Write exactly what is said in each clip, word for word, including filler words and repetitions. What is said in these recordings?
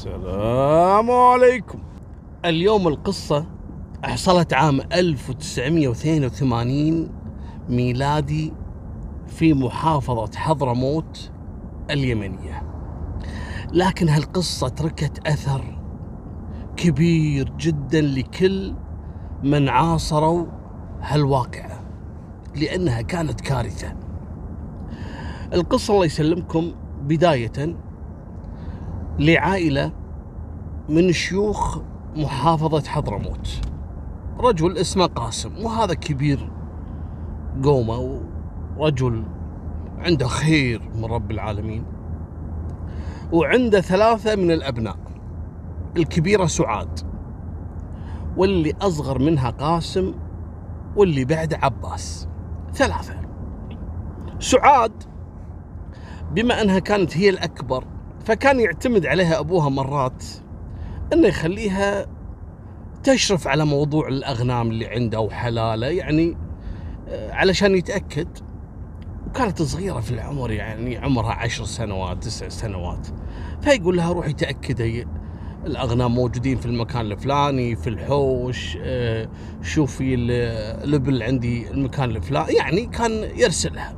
السلام عليكم. اليوم القصة حصلت عام ألف وتسعمئة واثنين وثمانين ميلادي في محافظة حضرموت اليمنية، لكن هالقصة تركت أثر كبير جدا لكل من عاصروا هالواقعة، لأنها كانت كارثة. القصة الله يسلمكم بداية لعائلة من شيوخ محافظة حضرموت، رجل اسمه قاسم، وهذا كبير قومه ورجل عنده خير من رب العالمين، وعنده ثلاثة من الأبناء، الكبيرة سعاد، واللي أصغر منها قاسم، واللي بعد عباس. ثلاثة. سعاد بما أنها كانت هي الأكبر، فكان يعتمد عليها أبوها مرات أنه يخليها تشرف على موضوع الأغنام اللي عنده وحلاله، يعني علشان يتأكد. وكانت صغيرة في العمر، يعني عمرها عشر سنوات تسع سنوات، فيقول لها روحي تأكدي الأغنام موجودين في المكان الفلاني في الحوش، شوفي الإبل عندي المكان الفلاني، يعني كان يرسلها.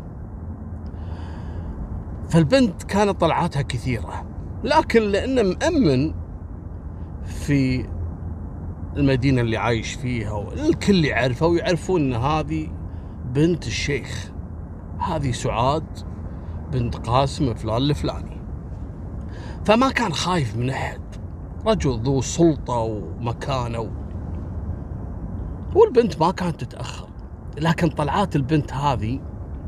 فالبنت كانت طلعاتها كثيرة، لكن لأنه مأمن في المدينة اللي عايش فيها والكل يعرفها ويعرفون أن هذه بنت الشيخ، هذه سعاد بنت قاسم فلان الفلاني، فما كان خايف من أحد، رجل ذو سلطة ومكانة، والبنت ما كانت تتأخر. لكن طلعات البنت هذه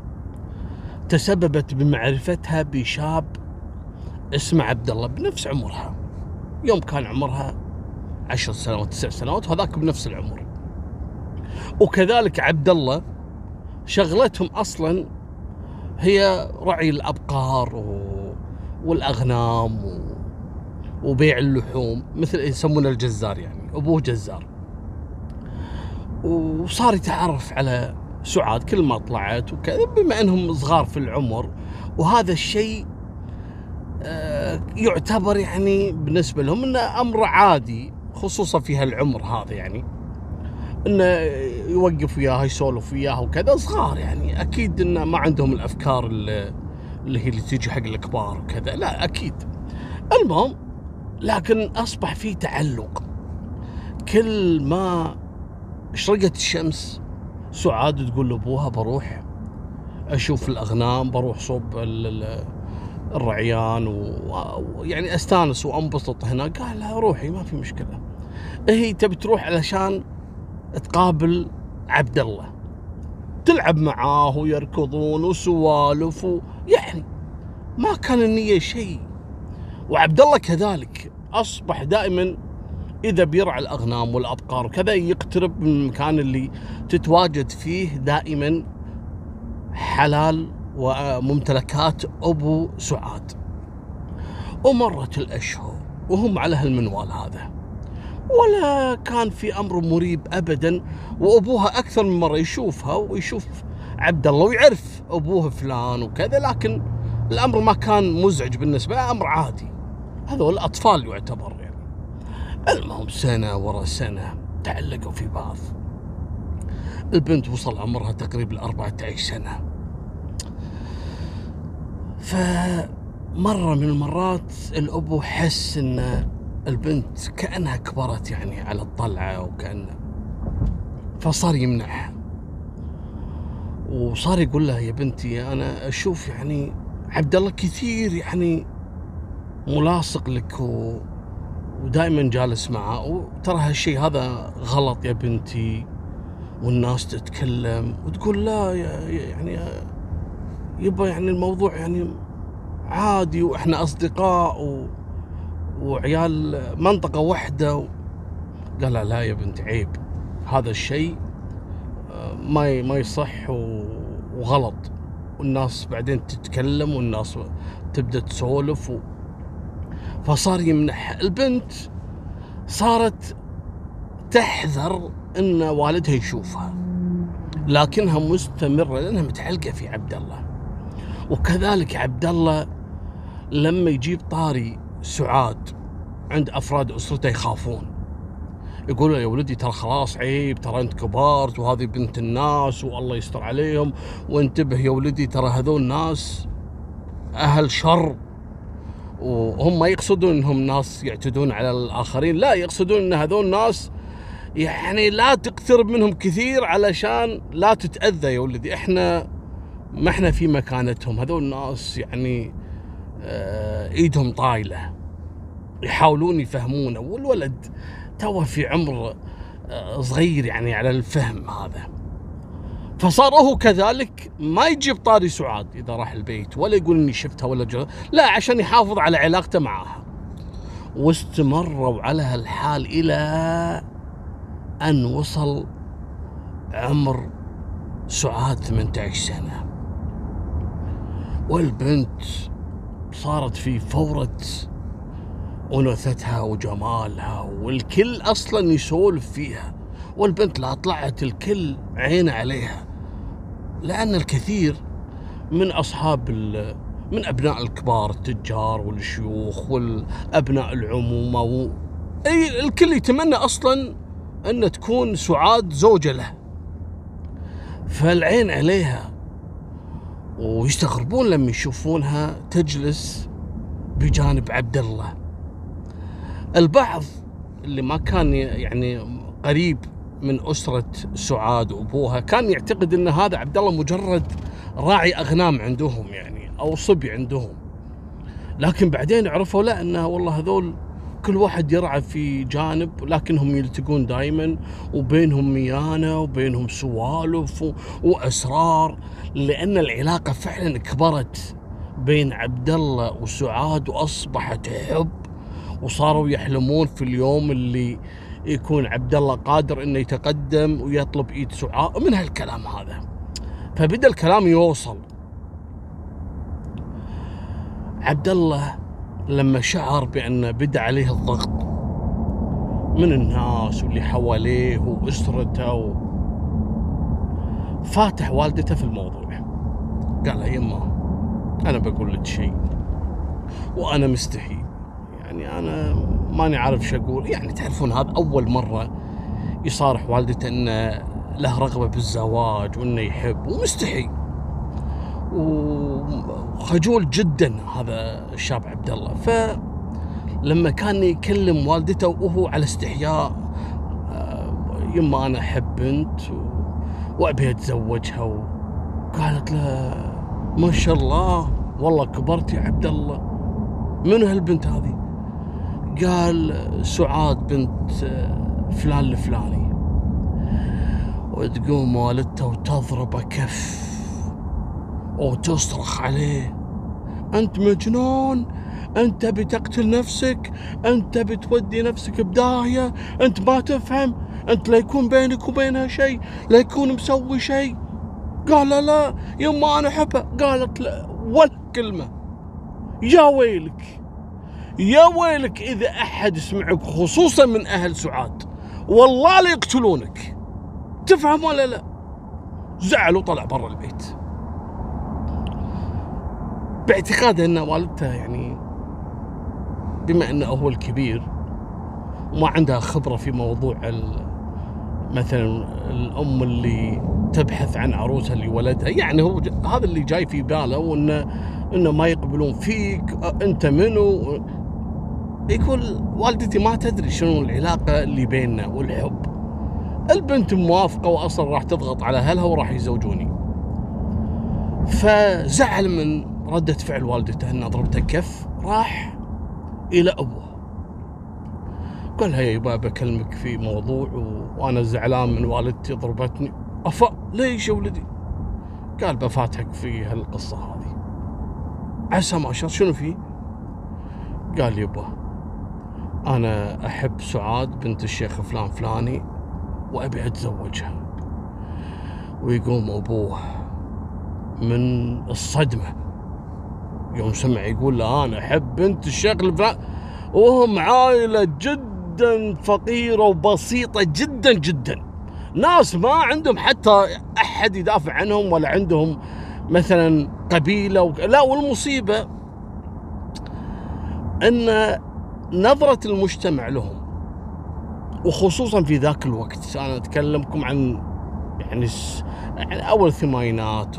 تسببت بمعرفتها بشاب اسمه عبد الله بنفس عمرها، يوم كان عمرها عشر سنوات تسع سنوات، وهذاك بنفس العمر. وكذلك عبد الله شغلتهم أصلا هي رعي الأبقار و... والأغنام و... وبيع اللحوم، مثل يسمونه الجزار، يعني أبوه جزار. وصار يتعرف على سعاد كل ما طلعت وكذا، بما أنهم صغار في العمر، وهذا الشيء يعتبر يعني بالنسبة لهم إنه أمر عادي، خصوصا في هالعمر هذا، يعني إنه يوقف وياها يسولف وياها وكذا، صغار يعني، أكيد إنه ما عندهم الأفكار اللي, اللي هي اللي تيجي حق الكبار وكذا، لا أكيد. المهم، لكن أصبح في تعلق، كل ما شرقت الشمس سعاد تقول لأبوها بروح أشوف الأغنام، بروح صوب الرعيان ويعني أستانس وأنبسط هناك. قال لها روحي ما في مشكلة. هي تبي تروح علشان تقابل عبد الله، تلعب معاه ويركضون وسوالف، يعني ما كان النية شيء. وعبد الله كذلك أصبح دائما إذا بيرعى الأغنام والأبقار وكذا يقترب من المكان اللي تتواجد فيه دائما حلال وممتلكات أبو سعاد. ومرت الأشهر وهم على هالمنوال هذا، ولا كان في أمر مريب أبدا. وأبوها أكثر من مرة يشوفها ويشوف عبد الله ويعرف أبوه فلان وكذا، لكن الأمر ما كان مزعج بالنسبة له، أمر عادي، هذول الأطفال يعتبر يعني. المهم سنة ورا سنة تعلقوا في بعض. البنت وصل عمرها تقريبا أربعة عشر سنة، فمرة من المرات الأبو حس أن البنت كأنها كبرت يعني على الطلعة وكأن، فصار يمنعها وصار يقول لها يا بنتي أنا أشوف يعني عبد الله كثير يعني ملاصق لك و... ودائما جالس معه، وترى هالشيء هذا غلط يا بنتي، والناس تتكلم وتقول لا يعني يبا يعني الموضوع يعني عادي، وإحنا أصدقاء و... وعيال منطقة واحدة و... قال لا, لا يا بنت عيب، هذا الشيء ما ما يصح وغلط، والناس بعدين تتكلم والناس تبدأ تسولف و... فصار يمنحها. البنت صارت تحذر ان والدها يشوفها، لكنها مستمرة لأنها متعلقة في عبد الله. وكذلك عبد الله لما يجيب طاري سعاد عند أفراد أسرته يخافون، يقولوا يا ولدي ترى خلاص عيب، ترى أنت كبرت وهذه بنت الناس والله يستر عليهم، وانتبه يا ولدي ترى هذول ناس أهل شر، وهم ما يقصدون انهم ناس يعتدون على الآخرين، لا، يقصدون ان هذول ناس يعني لا تقترب منهم كثير علشان لا تتأذى يا ولدي، احنا ما احنا في مكانتهم، هذول الناس يعني آه ايدهم طايلة، يحاولون يفهمونه، والولد توه في عمر آه صغير يعني على الفهم هذا. فصار هو كذلك ما يجيب طاري سعاد اذا راح البيت، ولا يقول اني شفتها ولا جرى، لا، عشان يحافظ على علاقته معها. واستمروا على هالحال الى ان وصل عمر سعاد ثمانية عشر سنة، والبنت صارت في فورة أنوثتها وجمالها، والكل أصلا يسولف فيها، والبنت لا طلعت الكل عين عليها، لأن الكثير من أصحاب من أبناء الكبار التجار والشيوخ والأبناء العمومة و... أي الكل يتمنى أصلا أن تكون سعاد زوجة له، فالعين عليها، ويستغربون لما يشوفونها تجلس بجانب عبد الله. البعض اللي ما كان يعني قريب من أسرة سعاد وأبوها كان يعتقد أن هذا عبد الله مجرد راعي أغنام عندهم يعني، أو صبي عندهم، لكن بعدين عرفوا لا، أنه والله هذول كل واحد يرعى في جانب، لكنهم يلتقون دائما، وبينهم ميانة وبينهم سوالف وأسرار، لأن العلاقة فعلا كبرت بين عبد الله وسعاد وأصبحت حب، وصاروا يحلمون في اليوم اللي يكون عبد الله قادر انه يتقدم ويطلب ايد سعاد، من هالكلام هذا. فبدأ الكلام يوصل. عبد الله لما شعر بأن بدأ عليه الضغط من الناس واللي حواليه وأسرته و... فاتح والدته في الموضوع، قال لها يما أنا بقول لك شيء وأنا مستحي، يعني أنا ماني عارف شو أقول، يعني تعرفون هذا أول مرة يصارح والدته أنه له رغبة بالزواج وأنه يحب، ومستحي وخجول جدا هذا الشاب عبد الله. فلما كان يكلم والدته وهو على استحياء، يما أنا أحب بنت وأبي أتزوجها، وقالت له ما شاء الله والله كبرت يا عبد الله، من هالبنت هذه؟ قال سعاد بنت فلان الفلاني. وتقوم والدته وتضربه كف وتصرخ عليه، أنت مجنون، أنت بتقتل نفسك، أنت بتودي نفسك بداهية، أنت ما تفهم، أنت لا يكون بينك وبينها شيء، لا يكون مسوي شيء. قال لا لا يما أنا أحبها. قالت لا ولا كلمة. يا ويلك يا ويلك إذا أحد يسمعك، خصوصا من أهل سعاد، والله لا يقتلونك، تفهم ولا لا؟ زعل وطلع برا البيت، باعتقاده أن والدته يعني بما أنه هو الكبير وما عندها خبرة في موضوع مثلا الأم اللي تبحث عن عروسها اللي ولدها، يعني هو هذا اللي جاي في باله، وأنه إنه ما يقبلون فيك، أنت منو؟ يقول والدتي ما تدري شنو العلاقة اللي بيننا والحب، البنت موافقة وأصلا راح تضغط على أهلها وراح يزوجوني. فزعل من ردة فعل والدته أنها ضربته كف، راح إلى أبوه قال لها يا بابا بكلمك في موضوع وأنا زعلان من والدتي ضربتني. أفا ليش يا ولدي؟ قال بفاتحك في هالقصة هذه عسى ما شر. شنو فيه؟ قال يبا أنا أحب سعاد بنت الشيخ فلان فلاني وأبي أتزوجها. ويقوم أبوه من الصدمة يوم سمع يقول له أنا أحب بنت الشيخ الفلان، وهم عائلة جدا فقيرة وبسيطة جدا جدا، ناس ما عندهم حتى أحد يدافع عنهم ولا عندهم مثلا قبيلة و... لا. والمصيبة أن نظرة المجتمع لهم، وخصوصا في ذاك الوقت، أنا أتكلمكم عن يعني, يعني أول الثمانينات،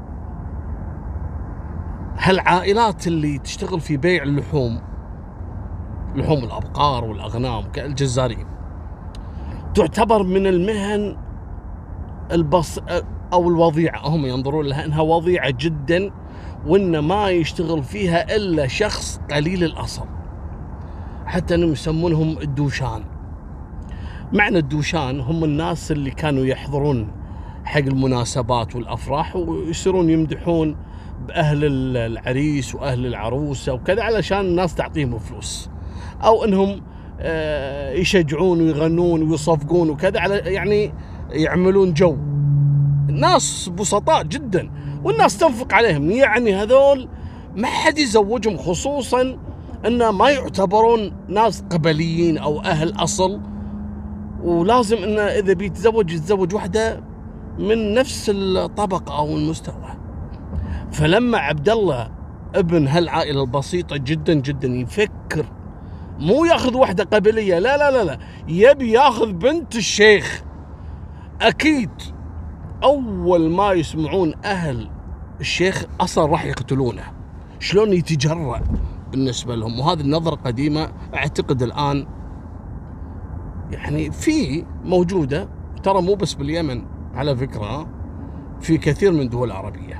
هالعائلات اللي تشتغل في بيع اللحوم، لحوم الأبقار والأغنام الجزارين، تعتبر من المهن البص أو الوضيعة، هم ينظرون لها أنها وضيعة جدا، وأن ما يشتغل فيها إلا شخص قليل الأصل، حتى أنهم يسمونهم الدوشان. معنى الدوشان هم الناس اللي كانوا يحضرون حق المناسبات والأفراح ويصيرون يمدحون بأهل العريس وأهل العروسة وكذا، علشان الناس تعطيهم فلوس، أو أنهم يشجعون ويغنون ويصفقون وكذا، على يعني يعملون جو. ناس بسطاء جدا والناس تنفق عليهم، يعني هذول ما حد يزوجهم، خصوصا أن ما يعتبرون ناس قبليين أو أهل أصل، ولازم أنه إذا بيتزوج يتزوج واحدة من نفس الطبقة أو المستوى. فلما عبد الله ابن هالعائلة البسيطة جدا جدا يفكر مو ياخذ واحدة قبلية، لا لا لا لا، يبي ياخذ بنت الشيخ، أكيد أول ما يسمعون أهل الشيخ أصلا راح يقتلونه. شلون يتجرأ بالنسبة لهم؟ وهذه النظرة قديمة، أعتقد الآن يعني في موجودة، ترى مو بس باليمن على فكرة، في كثير من الدول العربية،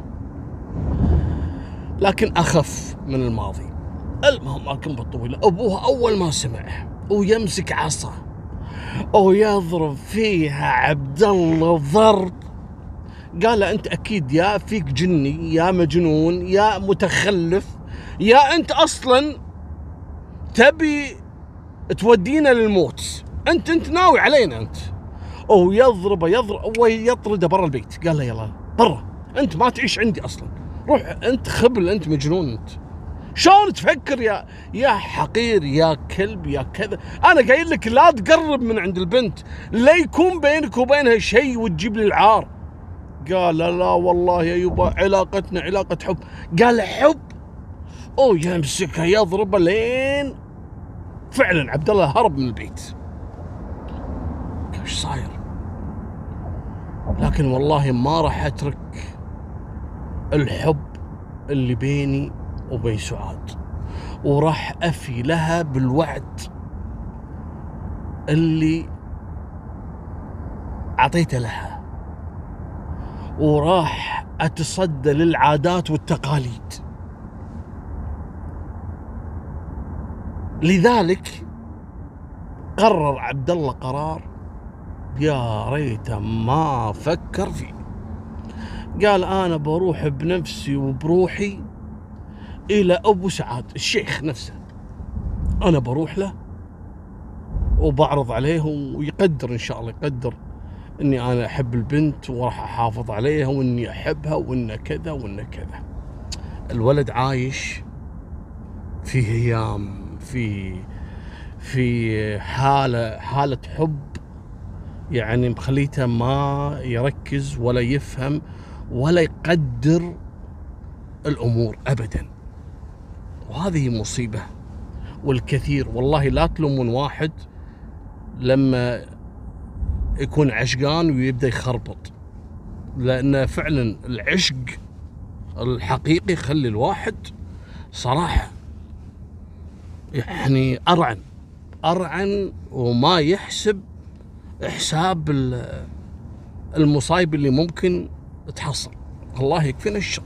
لكن أخف من الماضي. المهم أكم بالطويلة، أبوها أول ما سمع ويمسك عصا ويضرب فيها عبد الله ضرب، قال له أنت أكيد يا فيك جني يا مجنون يا متخلف، يا أنت أصلا تبي تودينا للموت، أنت أنت ناوي علينا أنت. أو يضرب يضرب ويطرده برا البيت، قال له يلا برا، أنت ما تعيش عندي أصلا، روح أنت خبل، أنت مجنون أنت، شلون تفكر يا يا حقير يا كلب يا كذا، أنا قايل لك لا تقرب من عند البنت، لا يكون بينك وبينها شيء وتجيب لي العار. قال لا, لا والله يا يبا علاقتنا علاقة حب. قال حب؟ أو يمسكها يضربها لين فعلا عبد الله هرب من البيت. ايش صاير؟ لكن والله ما راح اترك الحب اللي بيني وبين سعاد، وراح افي لها بالوعد اللي اعطيته لها، وراح اتصدى للعادات والتقاليد. لذلك قرر عبد الله قرار يا ريته ما فكر فيه. قال انا بروح بنفسي وبروحي الى ابو سعاد الشيخ نفسه، انا بروح له وبعرض عليه ويقدر ان شاء الله، يقدر اني انا احب البنت وراح احافظ عليها واني احبها وان كذا وان كذا. الولد عايش في هيام، في في حالة حالة حب يعني مخليته ما يركز ولا يفهم ولا يقدر الأمور أبدا، وهذه مصيبة. والكثير والله لا تلومون واحد لما يكون عشقان ويبدأ يخربط، لأن فعلا العشق الحقيقي يخلي الواحد صراحة يعني أرعن أرعن وما يحسب حساب المصايب اللي ممكن تحصل. الله يكفينا الشر.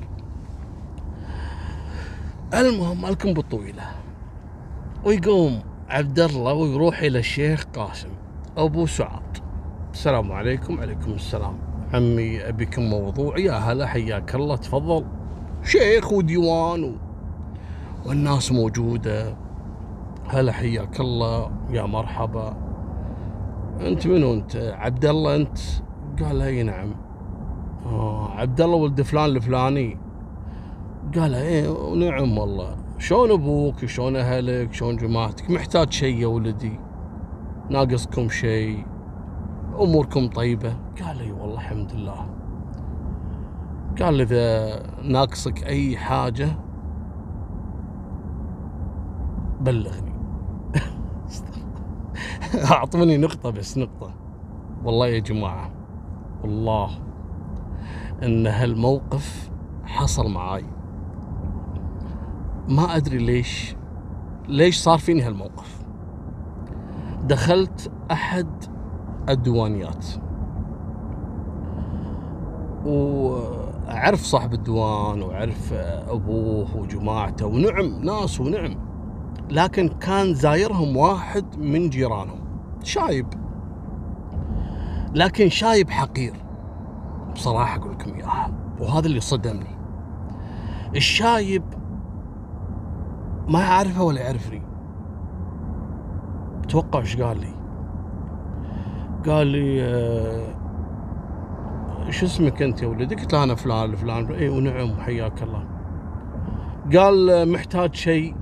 المهم لكم بالطويلة، ويقوم عبد الله ويروح إلى الشيخ قاسم أبو سعاد. السلام عليكم. عليكم السلام عمي، أبيكم موضوع. يا هلا حياك الله، تفضل. شيخ وديوان و... والناس موجودة. هلا حياك الله، يا مرحبا. انت منو انت؟ عبد الله انت؟ قال اي نعم. آه عبد الله ولد فلان الفلاني؟ قال ايه نعم والله. شلون ابوك؟ شلون اهلك؟ شلون جماعتك؟ محتاج شيء يا ولدي؟ ناقصكم شيء؟ اموركم طيبة؟ قال اي والله الحمد لله. قال اذا ناقصك اي حاجة بلغني. اعطوني نقطة بس نقطة. والله يا جماعة، والله ان هالموقف حصل معاي، ما ادري ليش ليش صار فيني هالموقف. دخلت احد الديوانيات وأعرف صاحب الديوان وأعرف أبوه وجماعته ونعم ناس ونعم، لكن كان زايرهم واحد من جيرانهم شايب، لكن شايب حقير بصراحة أقول لكم إياها، وهذا اللي صدمني. الشايب ما أعرفه ولا يعرفني. توقع إيش قال لي؟ قال لي آه شو اسمك انت يا ولدي؟ قلت له انا فلان الفلان. اي ونعم حياك الله. قال محتاج شيء.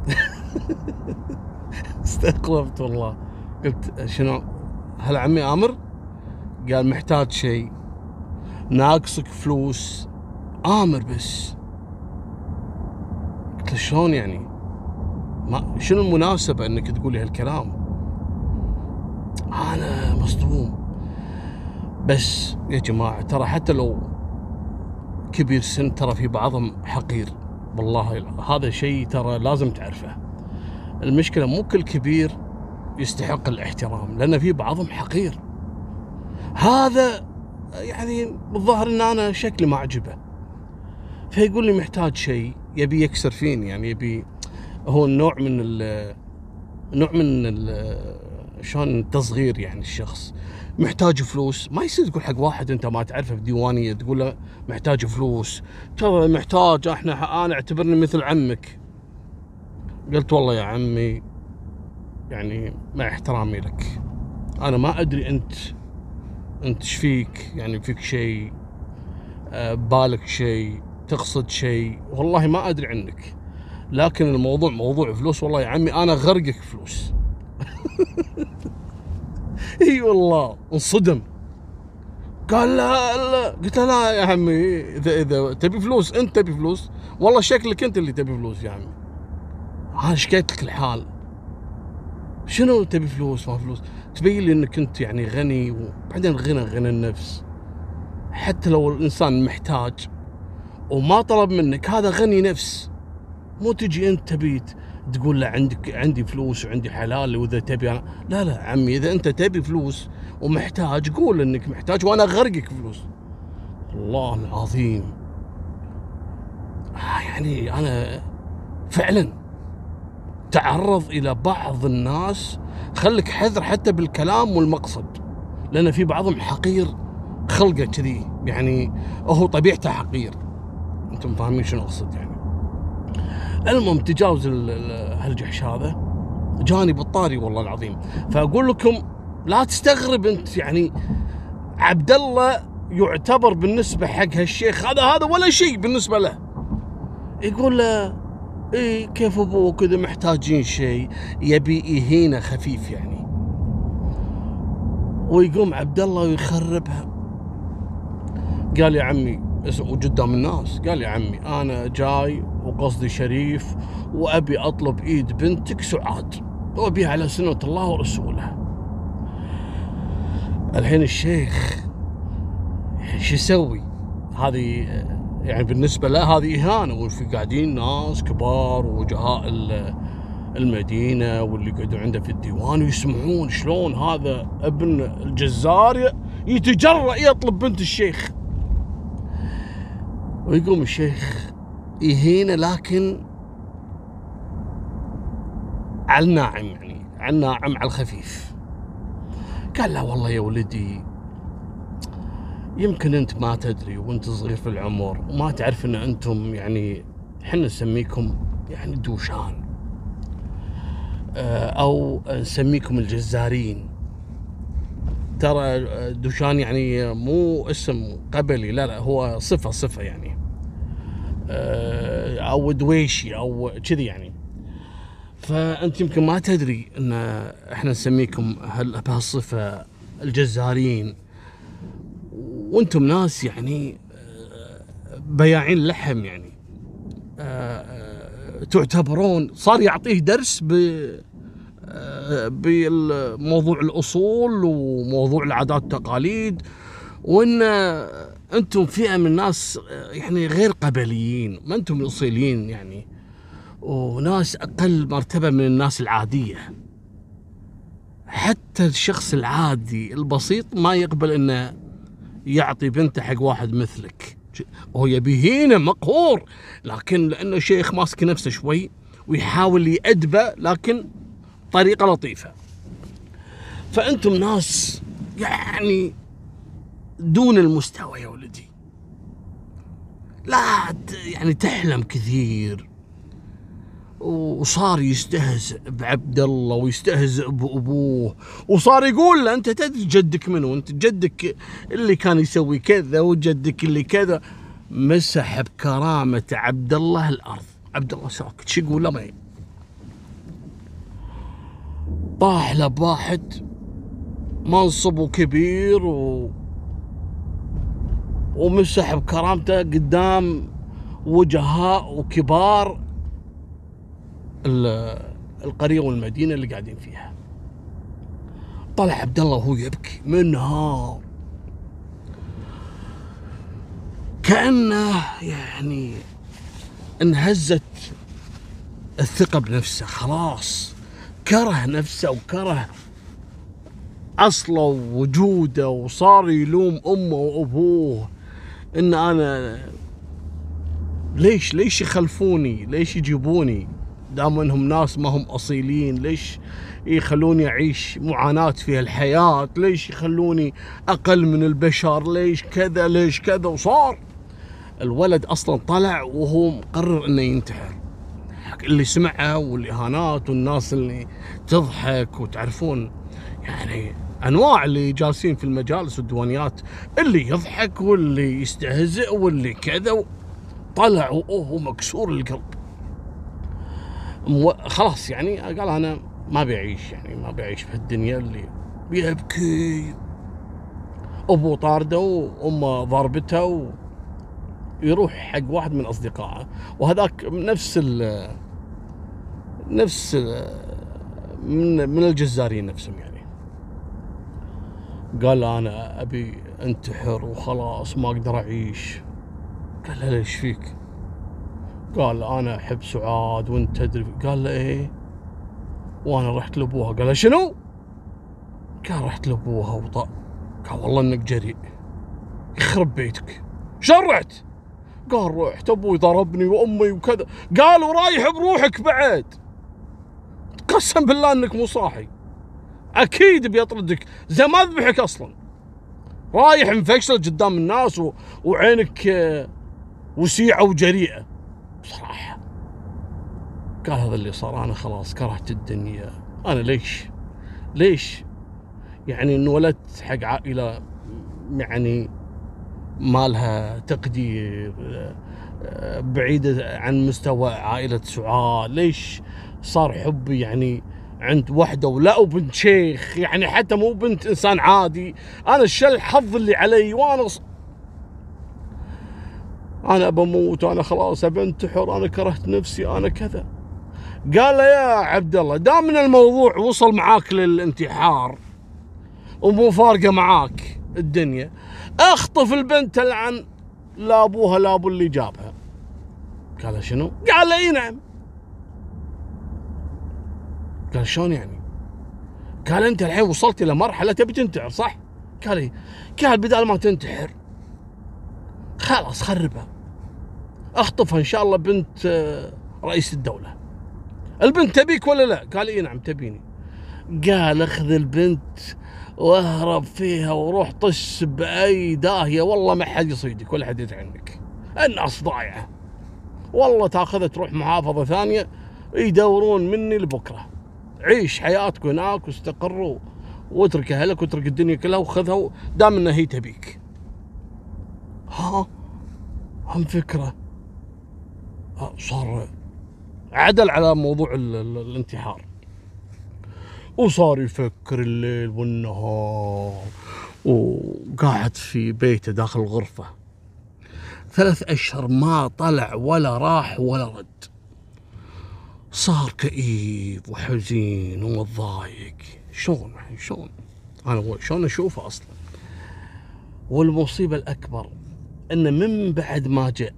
استغربت والله، قلت شنو؟ هل عمي امر؟ قال محتاج شيء، ناقصك فلوس، امر بس. قلت له شلون يعني؟ ما شنو المناسبة انك تقول لي هالكلام؟ انا مصدوم. بس يا جماعة ترى حتى لو كبير سن ترى في بعضهم حقير، والله هذا شيء ترى لازم تعرفه. المشكلة مو كل كبير يستحق الاحترام، لأن في بعضهم حقير. هذا يعني بالظاهر ان انا شكلي ما عجبه، فيقول لي محتاج شيء، يبي يكسر فيني، يعني يبي هو نوع من ال نوع من ال شلون التصغير، يعني الشخص محتاج فلوس. ما يصير تقول حق واحد انت ما تعرفه في ديوانيه تقول له محتاج فلوس، ترى محتاج، احنا انا اعتبرني مثل عمك. قلت والله يا عمي يعني مع احترامي لك، انا ما ادري انت انت ايش فيك، يعني فيك شيء، بالك شيء، تقصد شيء، والله ما ادري عنك، لكن الموضوع موضوع فلوس والله يا عمي انا غرقك فلوس. اي والله انصدم. قال لا لا. قلت له لا يا عمي، اذا اذا تبي فلوس انت تبي فلوس، والله شكلك انت اللي تبي فلوس يا عمي، انا شكيت لك الحال. شنو تبي فلوس ما فلوس؟ تبين لي انك انت يعني غني، وبعدين غنى غنى النفس. حتى لو الانسان محتاج وما طلب منك، هذا غني نفس. مو تجي انت تبي تقول له عندك عندي فلوس وعندي حلال واذا تبي أنا. لا لا عمي، اذا انت تبي فلوس ومحتاج قول انك محتاج وانا اغرقك فلوس. الله العظيم آه يعني انا فعلا تعرض الى بعض الناس، خليك حذر حتى بالكلام والمقصد، لان في بعضهم حقير خلقه كذي، يعني هو طبيعته حقير. انتم فاهمين شنو اقصد يعني. المهم تجاوز هالجحش هذا جاني بالطاري والله العظيم. فاقول لكم لا تستغرب انت، يعني عبد الله يعتبر بالنسبه حق هالشيخ هذا هذا ولا شيء بالنسبه له. يقول له اي كيف ابوك اذا محتاجين شيء، يبي يهينه خفيف يعني. ويقوم عبد الله ويخربها. قال يا عمي وقدام الناس، قال يا عمي انا جاي وقصدي شريف، وابي اطلب ايد بنتك سعاد، وابيها على سنة الله ورسوله. الحين الشيخ شو يسوي؟ هذه يعني بالنسبه له هذه اهانه، وفي قاعدين ناس كبار ووجهاء المدينه واللي يقعدون عنده في الديوان ويسمعون شلون هذا ابن الجزار يتجرأ يطلب بنت الشيخ. ويقوم الشيخ يهينه، لكن على الناعم، يعني على الناعم على الخفيف. قال له والله يا ولدي يمكن انت ما تدري وانت صغير في العمر وما تعرف ان انتم يعني احنا نسميكم يعني دوشان، او نسميكم الجزارين. ترى دوشان يعني مو اسم قبلي، لا لا هو صفة صفة يعني، او دويشي او كذي يعني. فانت يمكن ما تدري ان احنا نسميكم بهالصفة الجزارين، وانتم ناس يعني بياعين لحم، يعني تعتبرون. صار يعطيه درس بموضوع الأصول وموضوع العادات والتقاليد، وإن أنتم فئة من الناس يعني غير قبليين، ما أنتم الأصيلين يعني، وناس أقل مرتبة من الناس العادية. حتى الشخص العادي البسيط ما يقبل إنه يعطي بنته حق واحد مثلك، هو يبيهينه مقهور، لكن لأنه شيخ ماسك نفسه شوي ويحاول يأدبه لكن طريقة لطيفة. فأنتم ناس يعني دون المستوى يا ولدي، لا يعني تحلم كثير. وصار يستهزئ بعبد الله ويستهزئ بأبوه، وصار يقول له أنت تدري جدك منو؟ أنت جدك اللي كان يسوي كذا وجدك اللي كذا. مسح بكرامة عبد الله الأرض. عبد الله ساكت، شو يقول له؟ ما طاح له بواحد منصبه كبير و... ومسح بكرامته قدام وجهاء وكبار القرية والمدينة اللي قاعدين فيها. طلع عبد الله وهو يبكي منهار، كأنه يعني انهزت الثقة بنفسه، خلاص كره نفسه وكره أصله ووجوده، وصار يلوم أمه وأبوه إن أنا ليش ليش يخلفوني، ليش يجيبوني دام انهم ناس ما هم اصيلين، ليش يخلوني اعيش معاناة في الحياة، ليش يخلوني اقل من البشر، ليش كذا ليش كذا. وصار الولد اصلا طلع وهو مقرر انه ينتحر. اللي سمعه والاهانات والناس اللي تضحك، وتعرفون يعني انواع اللي جالسين في المجالس والديوانيات، اللي يضحك واللي يستهزئ واللي كذا. طلع وهو مكسور القلب، خلاص يعني قال انا ما بيعيش، يعني ما بيعيش في الدنيا اللي بيبكي. ابوه طارده وامه ضربته، ويروح حق واحد من اصدقائه، وهذاك نفس ال نفس ال من من الجزارين نفسهم يعني. قال انا ابي انتحر وخلاص ما اقدر اعيش. قال له ليش فيك؟ قال انا احب سعاد وانت تدري. قال له ايه؟ وانا رحت لابوها. قال له شنو؟ قال رحت لابوها وطق. قال والله انك جريء، يخرب بيتك. شلون رحت؟ قال رحت ابوي ضربني وامي وكذا. قال ورايح بروحك بعد؟ قسم بالله انك مو صاحي، اكيد بيطردك زي ما ذبحك اصلا. رايح مفشل قدام الناس و... وعينك وسيعه وجريئه. بصراحه قال هذا اللي صار، انا خلاص كرهت الدنيا. انا ليش ليش يعني انولدت حق عائله يعني ما لها تقدير، بعيده عن مستوى عائله سعاد؟ ليش صار حبي يعني عند وحده ولا وبنت شيخ، يعني حتى مو بنت انسان عادي؟ انا الشل الحظ اللي علي، وانا ص... انا بموت، انا خلاص ابي انتحر، انا كرهت نفسي، انا كذا. قال له يا عبد الله دام ان الموضوع وصل معاك للانتحار ومو فارقه معاك الدنيا، اخطف البنت العن لا ابوها لا ابو اللي جابها. قال له شنو؟ قال له اي نعم. قال شلون يعني؟ قال انت الحين وصلت الى مرحله تبي تنتحر صح؟ قال اي. قال بدال ما تنتحر خلاص خربها، اخطفها ان شاء الله بنت رئيس الدوله. البنت تبيك ولا لا؟ قال اي نعم تبيني. قال اخذ البنت واهرب فيها وروح طش باي داهيه، والله ما حد يصيدك ولا حد يدري عنك، الناس ضايعه، والله تاخذها تروح محافظه ثانيه يدورون مني لبكره. عيش حياتك هناك واستقر واترك اهلك واترك الدنيا كلها وخذها دام انها هي تبيك. ها هم فكره. صار عدل على موضوع ال ال الانتحار، وصار يفكر الليل والنهار، وقاعد في بيته داخل الغرفة ثلاث أشهر ما طلع ولا راح ولا رد. صار كئيب وحزين ومتضايق. شلون شلون انا شلون اشوفه اصلا؟ والمصيبه الاكبر انه من بعد ما جاء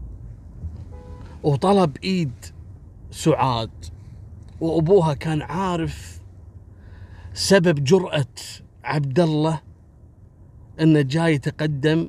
وطلب ايد سعاد، وابوها كان عارف سبب جرأة عبد الله انه جاي يتقدم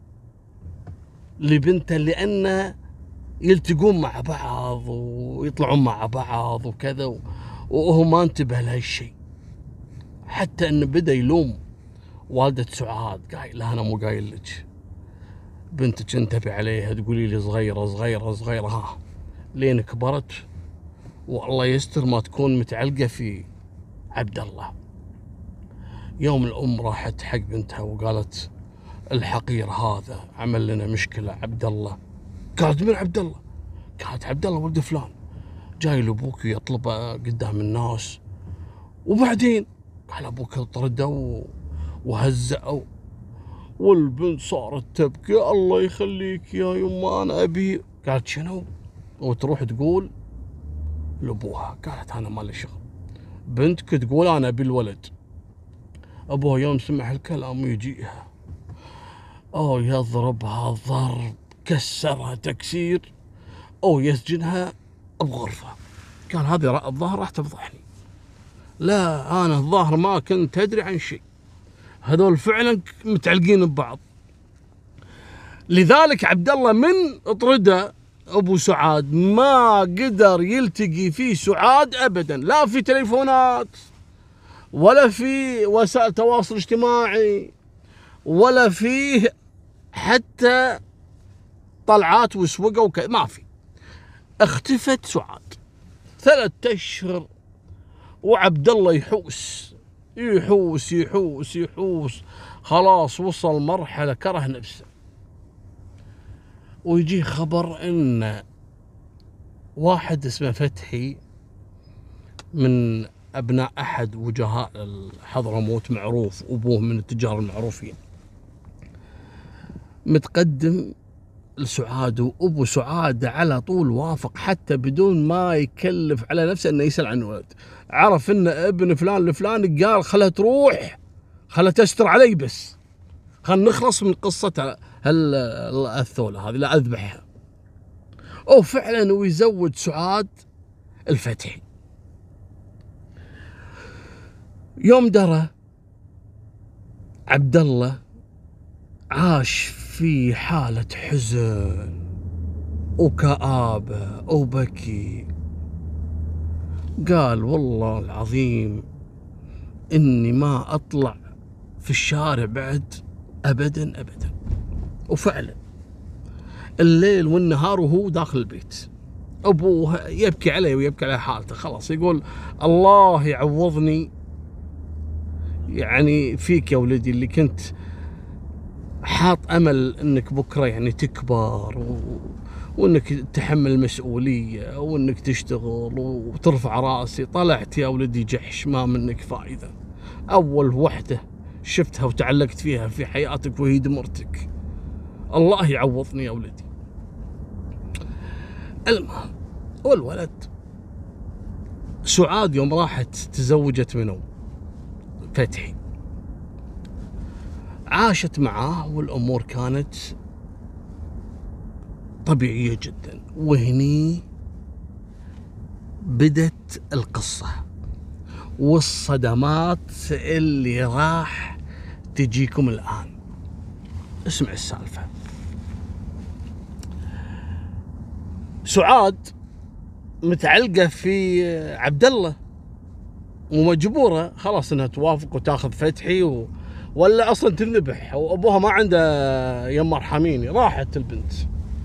لبنته، لانه يلتقون مع بعض ويطلعون مع بعض وكذا، وهو ما انتبه لهالشيء، حتى انه بدا يلوم والدة سعاد، قايل لها انا مو قايل لك بنتك انتبه عليها، تقولي لي صغيره صغيره صغيره، ها لين كبرت والله يستر ما تكون متعلقه في عبد الله. يوم الام راحت حق بنتها وقالت الحقير هذا عمل لنا مشكله عبد الله. قالت من عبد الله؟ قالت عبد الله ولد فلان جاي لابوك يطلبه قدام الناس. وبعدين قال ابوك طرده وهزأه، والبنت صارت تبكي الله يخليك يا يما انا ابي. قالت شنو؟ وتروح تقول لابوها. قالت انا مالي شغل، بنتك تقول انا ابي الولد. ابوها يوم سمع الكلام يجيها او يضربها ضرب كسرها تكسير او يسجنها بغرفه. قال هذه الظاهر راح تفضحني، لا انا الظاهر ما كنت ادري عن شيء، هذول فعلا متعلقين ببعض. لذلك عبد الله من طرده ابو سعاد ما قدر يلتقي في سعاد ابدا، لا في تليفونات ولا في وسائل التواصل الاجتماعي ولا في حتى طلعات وسوقه وكذا، ما في. اختفت سعاد ثلاثة اشهر وعبد الله يحوس يحوس يحوس يحوس، خلاص وصل مرحله كره نفسه. ويجي خبر ان واحد اسمه فتحي من ابناء احد وجهاء حضرموت معروف، ابوه من التجار المعروفين، متقدم لسعاد، وابو سعاد على طول وافق حتى بدون ما يكلف على نفسه انه يسال عن الولد. عرف ان ابن فلان لفلان، قال خلها تروح، خلها تستر علي، بس خلنا نخلص من قصة هال الثولة هذه لا اذبحها. او فعلا ويزوج سعاد الفتحي. يوم درى عبد الله عاش في حالة حزن وكآبة وبكي. قال والله العظيم إني ما أطلع في الشارع بعد أبدا أبدا. وفعلا الليل والنهار وهو داخل البيت أبوه يبكي عليه ويبكي على حالته، خلاص يقول الله يعوضني يعني فيك يا ولدي، اللي كنت حاط امل انك بكره يعني تكبر و... وانك تحمل مسؤوليه وانك تشتغل وترفع راسي، طلعت يا ولدي جحش، ما منك فائده. اول وحده شفتها وتعلقت فيها في حياتك وهي دمرتك، الله يعوضني يا ولدي. المهم والولد سعاد يوم راحت تزوجت منه فتحي، عاشت معاه والأمور كانت طبيعية جدا. وهني بدت القصة والصدمات اللي راح تجيكم الآن. اسمع السالفة. سعاد متعلقة في عبد الله ومجبورة خلاص انها توافق وتاخذ فتحي و... ولا اصلا تنذبح، وابوها ما عنده يما ارحميني. راحت البنت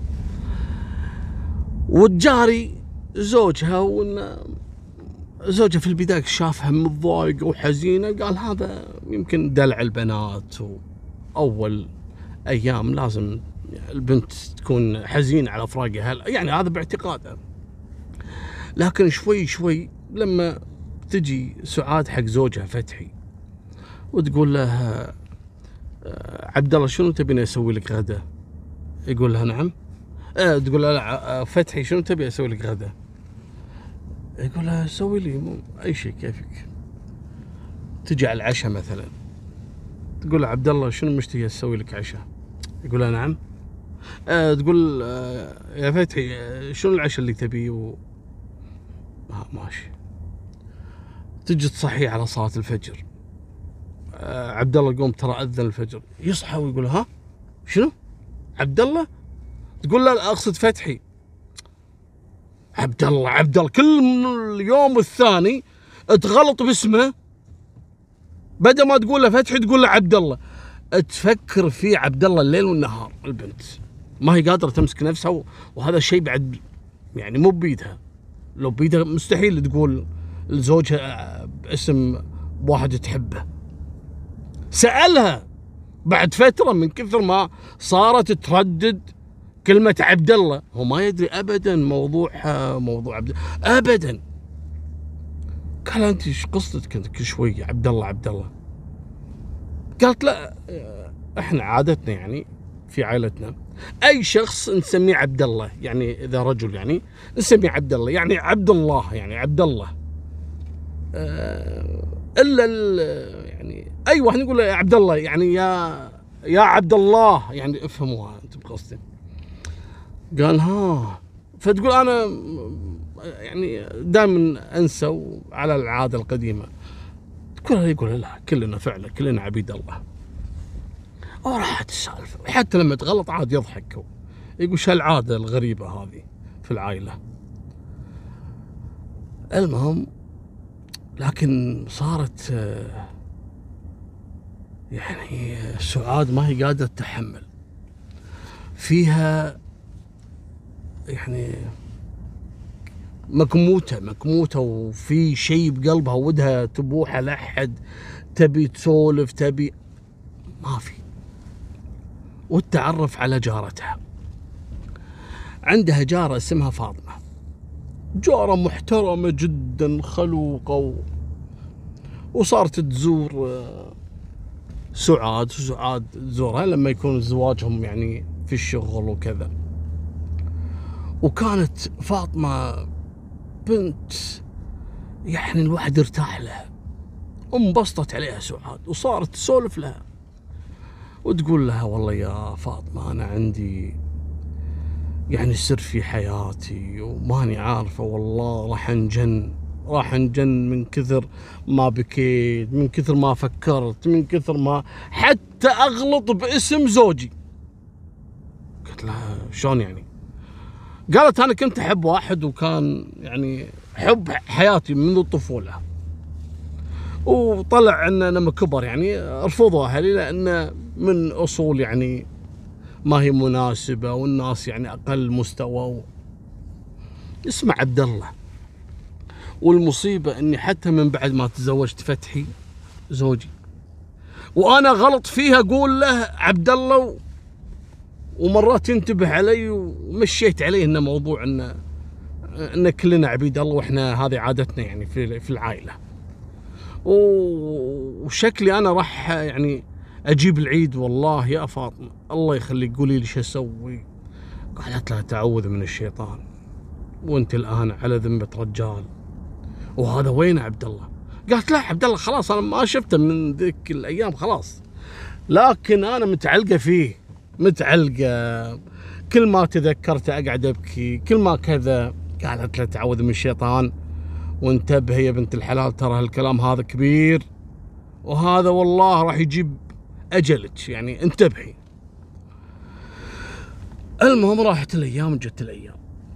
والجاري زوجها، وان زوجها في البدايه شافها متضايقه وحزينه، قال هذا يمكن دلع البنات، واول ايام لازم البنت تكون حزينه على فراق اهلها، يعني هذا باعتقاده. لكن شوي شوي لما تجي سعاد حق زوجها فتحي وتقول له عبد الله شنو تبيني اسوي لك غدا؟ يقول لها نعم. اه تقول له فتحي شنو تبي اسوي لك غدا؟ يقول لها سوي لي اي شيء كيفك. تجي على العشاء مثلا، تقول له عبد الله شنو مشتهي اسوي لك عشاء؟ يقول لها نعم. آه تقول آه يا فتحي آه شنو العشاء اللي تبيه؟ و... آه ماشي. تجي تصحيه على صلاة الفجر. آه عبد الله قوم ترى اذن الفجر، يصحى ويقول ها شنو؟ عبد الله؟ تقول لا لا اقصد فتحي. عبد الله عبد الله كل اليوم والثاني تغلط باسمه، بدل ما تقول له فتحي تقول له عبد الله. تفكر في عبد الله الليل والنهار. البنت ما هي قادره تمسك نفسها، وهذا الشيء بعد يعني مو بيدها. لو بيدها مستحيل تقول لزوجها باسم واحد تحبه. سألها بعد فتره من كثر ما صارت تردد كلمه عبد الله، هو ما يدري ابدا موضوعها موضوع عبد ابدا. قال انت ايش قصتك انت كل شوي عبد الله عبد الله؟ قالت لا احنا عادتنا يعني في عائلتنا اي شخص نسميه عبد الله، يعني اذا رجل يعني نسميه عبد الله، يعني عبد الله يعني عبد الله. أه الا يعني اي واحد نقول له عبد الله يعني يا يا عبد الله، يعني افهموها انتم بقصدي. قال ها، فتقول انا يعني دائما انسى على العاده القديمه. تقول يقول لا كلنا فعلا كلنا عبيد الله. وراحت السالفه، حتى لما تغلط عاد يضحك، يقول شو العاده الغريبه هذه في العائله. المهم لكن صارت يعني سعاد ما هي قادره تتحمل، فيها يعني مكموته مكموته وفي شيء بقلبها ودها تبوح على احد، تبي تسولف تبي ما في. والتعرف على جارتها. عندها جارة اسمها فاطمة، جارة محترمة جدا خلوقة، و... وصارت تزور سعاد، وسعاد تزورها لما يكون زواجهم يعني في الشغل وكذا. وكانت فاطمة بنت يعني الواحد ارتاح لها، انبسطت عليها سعاد، وصارت تسولف لها وتقول لها والله يا فاطمة أنا عندي يعني سر في حياتي وماني عارفة والله راح انجن راح انجن من كثر ما بكيت، من كثر ما فكرت، من كثر ما حتى أغلط باسم زوجي. قلت لها شلون يعني؟ قالت أنا كنت أحب واحد وكان يعني حب حياتي منذ الطفولة، وطلع ان لما كبر يعني رفضوا اهلي لانه من اصول يعني ما هي مناسبه، والناس يعني اقل مستوى. اسمه عبد الله. والمصيبه اني حتى من بعد ما تزوجت فتحي زوجي وانا غلط فيها اقول له عبد الله، ومرات ينتبه علي ومشيت عليه انه موضوع انه ان كلنا عبيد الله واحنا هذه عادتنا يعني في في العائله. وشكلي انا راح يعني اجيب العيد والله يا فاطمه الله يخليك قولي لي شو اسوي. قالت لها تعوذ من الشيطان، وانت الان على ذمه رجال، وهذا وين عبد الله؟ قالت لا عبد الله خلاص انا ما شفته من ذيك الايام خلاص، لكن انا متعلقه فيه متعلقه، كل ما تذكرته اقعد ابكي، كل ما كذا. قالت له تعوذ من الشيطان وانتبهي يا بنت الحلال، ترى هالكلام هذا كبير، وهذا والله راح يجيب اجلك، يعني انتبهي. المهم راحت الايام وجت الايام،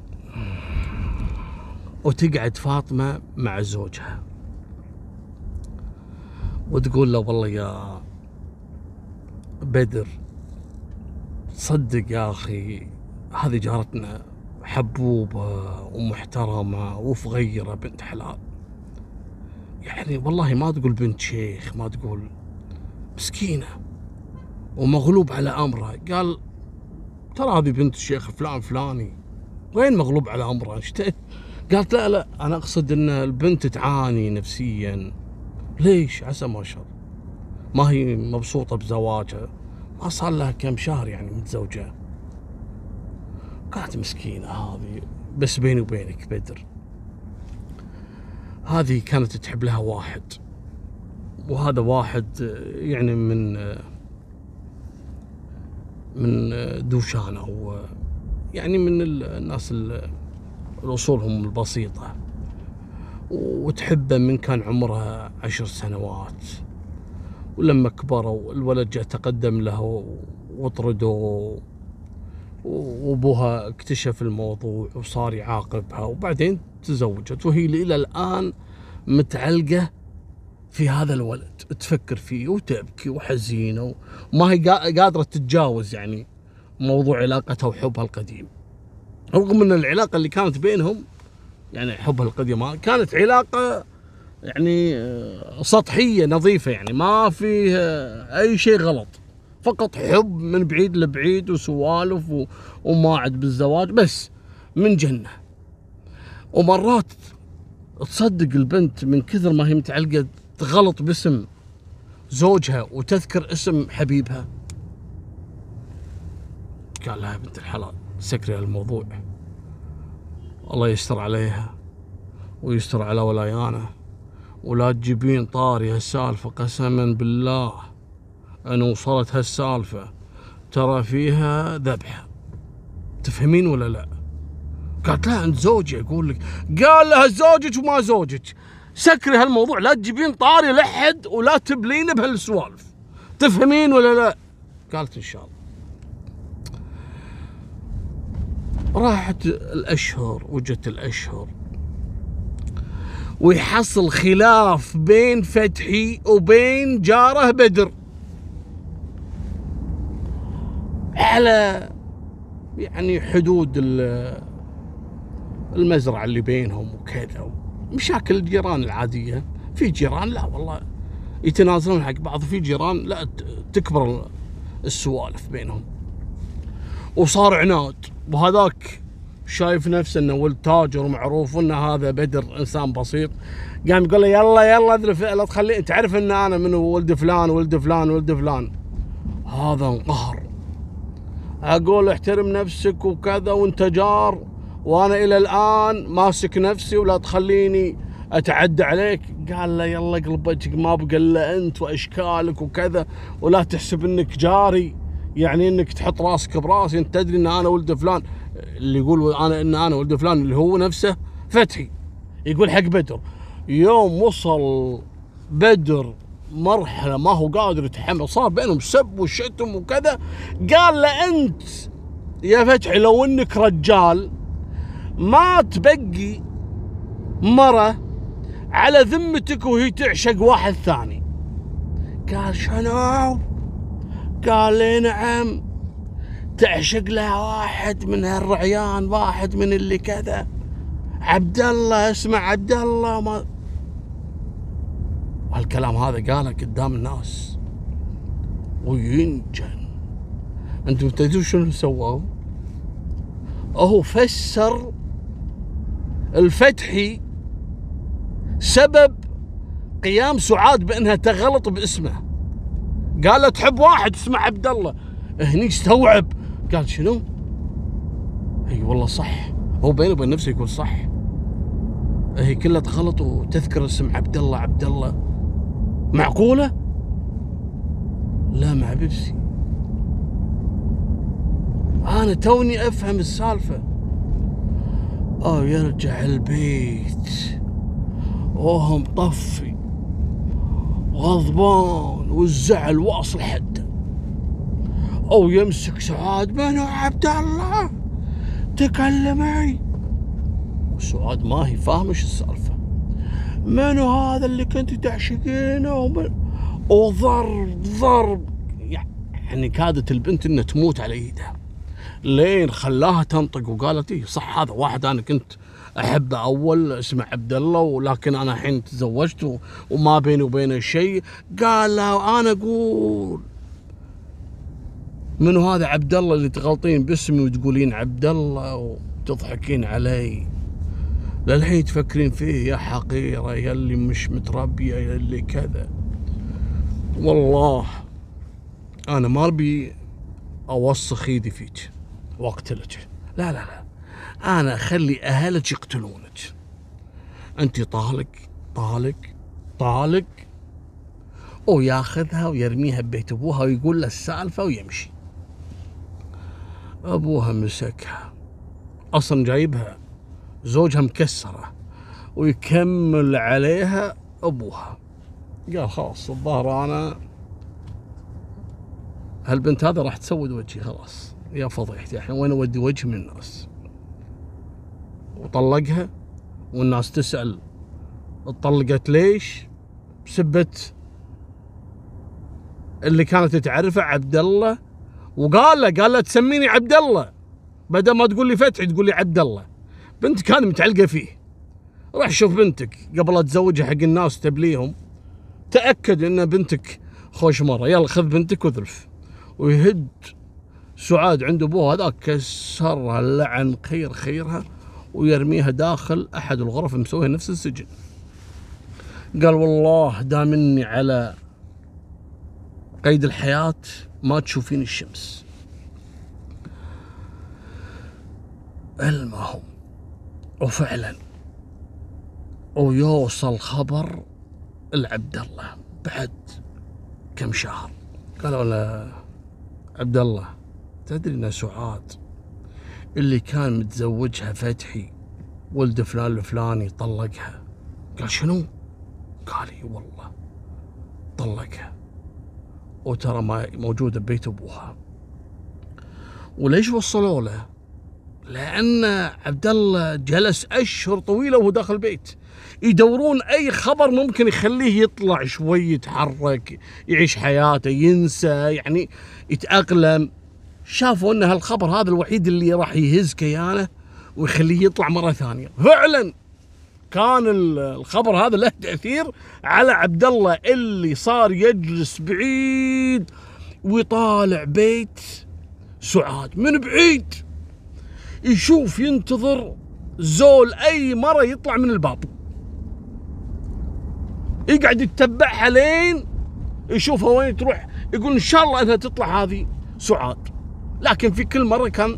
وتقعد فاطمه مع زوجها وتقول له والله يا بدر صدق يا اخي هذه جارتنا حبوبه ومحترمه وفغيره بنت حلال، يعني والله ما تقول بنت شيخ، ما تقول مسكينه ومغلوب على امرها. قال ترى هذه بنت الشيخ فلان فلاني، وين مغلوب على امرها؟ قالت لا لا انا اقصد ان البنت تعاني نفسيا. ليش؟ عسى ما شاء الله ما هي مبسوطه بزواجها، ما صار لها كم شهر يعني متزوجه. قالت مسكينه هذه. بس بيني وبينك بدر هذه كانت تحب لها واحد، وهذا واحد يعني من من دوشان، أو يعني من الناس الأصولهم البسيطة، وتحبه من كان عمرها عشر سنوات. ولما كبروا الولد جاء تقدم له وطرده، وابوها اكتشف الموضوع وصار يعاقبها، وبعدين تزوجت، وهي الى الان متعلقه في هذا الولد، تفكر فيه وتبكي وحزينه، وما هي قادره تتجاوز يعني موضوع علاقتها وحبها القديم، رغم ان العلاقه اللي كانت بينهم يعني حبها القديم كانت علاقه يعني سطحيه نظيفه، يعني ما فيه اي شيء غلط، فقط حب من بعيد لبعيد وسوالف وماعد بالزواج بس من جنة. ومرات تصدق البنت من كثر ما هي متعلقة تغلط باسم زوجها وتذكر اسم حبيبها. قال لها يا بنت الحلال سكري الموضوع، الله يستر عليها ويستر على ولايانا، ولا تجيبين طاري هالسالفة، قسما بالله أن وصلت هالسالفة ترى فيها ذبحة، تفهمين ولا لا؟ قالت لا أنت زوجي أقول لك. قال لها زوجك وما زوجك، سكري هالموضوع، لا تجيبين طاري لحد ولا تبلين بهالسوالف، تفهمين ولا لا؟ قالت إن شاء الله. راحت الأشهر وجت الأشهر، ويحصل خلاف بين فتحي وبين جاره بدر على يعني حدود المزرعة اللي بينهم وكذا، مشاكل الجيران العادية. في جيران لا والله يتنازلون حق بعض، في جيران لا تكبر السوالف بينهم، وصار عناد. وهذاك شايف نفسه انه ولد تاجر ومعروف، وان هذا بدر انسان بسيط، قام يقول له يلا يلا اذرف، لا تخلي تعرف ان انا من ولد فلان ولد فلان ولد فلان. هذا انقهر، اقول احترم نفسك وكذا، وانت جار، وانا الى الان ماسك نفسي ولا تخليني اتعدى عليك. قال له يلا اقلب وجهك، ما بقى الا انت واشكالك وكذا، ولا تحسب انك جاري، يعني انك تحط راسك براسي، انت تدري ان انا ولد فلان. اللي يقول انا ان انا ولد فلان اللي هو نفسه فتحي يقول حق بدر. يوم وصل بدر مرحله ما هو قادر يتحمل، صار بينهم سب وشتم وكذا. قال له انت يا فتحي لو انك رجال ما تبقي مرة على ذمتك وهي تعشق واحد ثاني. قال شنو؟ قال لي نعم، تعشق لها واحد من هالرعيان، واحد من اللي كذا، عبد الله، اسمه عبد الله. ما هالكلام هذا قاله قدام الناس وينجن. انتم تدرون شنو سووا؟ هو فسر الفتحي سبب قيام سعاد بانها تغلط باسمه، قال له تحب واحد اسمه عبد الله. هني استوعب، قال شنو؟ اي والله صح، هو بينه وبين نفسه يقول صح، هي كلها تغلط وتذكر اسم عبد الله عبد الله، معقوله؟ لا مع بيبسي، انا توني افهم السالفه. او يرجع البيت وهو مطفي غضبان والزعل واصل حده، او يمسك سعاد، منو عبد الله؟ تكلمي. وسعاد ما هي فاهمه ايش السالفه، منو هذا اللي كنت تعشقينه؟ وضرب ضرب، يعني كادت البنت انها تموت على ايدها، لين خلاها تنطق وقالت ايه صح، هذا واحد انا كنت احبه اول اسمه عبد الله، ولكن انا الحين تزوجت وما بيني وبينه شيء. قال له انا اقول منو هذا عبد الله اللي تغلطين باسمي وتقولين عبد الله وتضحكين علي، للحين تفكرين فيه يا حقيره، يا اللي مش متربيه، يا اللي كذا. والله انا ما ابي اوسخ ايدي فيك واقتلك، لا لا لا، انا اخلي اهلك يقتلونك. انت طالق طالق طالق، وياخذها ويرميها ببيت ابوها ويقول له السالفه ويمشي. ابوها مسكها، اصلا جايبها زوجها مكسره، ويكمل عليها ابوها. قال خلاص الظاهر انا هالبنت هذا راح تسود وجهي، خلاص يا فضيحتي الحين وين اودي وجهي من الناس. وطلقها، والناس تسأل اتطلقت ليش؟ بسبة اللي كانت تعرفه عبد الله، وقال له قال له تسميني عبد الله بدل ما تقول لي فتحي تقول لي عبد الله. بنت كان متعلقه فيه. راح شوف بنتك قبل لا تزوجها حق الناس تبليهم، تأكد ان بنتك خوش مره، يلا خذ بنتك وذرف. ويهد سعاد عند ابوها هذاك، كسرها لعن خير خيرها، ويرميها داخل احد الغرف مسويها نفس السجن. قال والله دام اني على قيد الحياة ما تشوفين الشمس. المهم وفعلا ويوصل خبر العبد الله بعد كم شهر. قالوا له عبد الله تدري ان سعاد اللي كان متزوجها فتحي ولد فلان الفلاني طلقها؟ قال شنو؟ قال اي والله طلقها، وترى ما موجوده ببيت ابوها. وليش وصلوا له؟ لان عبد الله جلس اشهر طويله وهو داخل البيت يدورون اي خبر ممكن يخليه يطلع شوي، يتحرك، يعيش حياته، ينسى، يعني يتاقلم. شافوا ان هالخبر هذا الوحيد اللي راح يهز كيانه ويخليه يطلع مره ثانيه. فعلا كان الخبر هذا له تاثير على عبد الله، اللي صار يجلس بعيد ويطالع بيت سعاد من بعيد، يشوف ينتظر زول اي مره يطلع من الباب، يقعد يتبعها لين يشوفها وين تروح، يقول ان شاء الله انها تطلع هذه سعاد. لكن في كل مره كان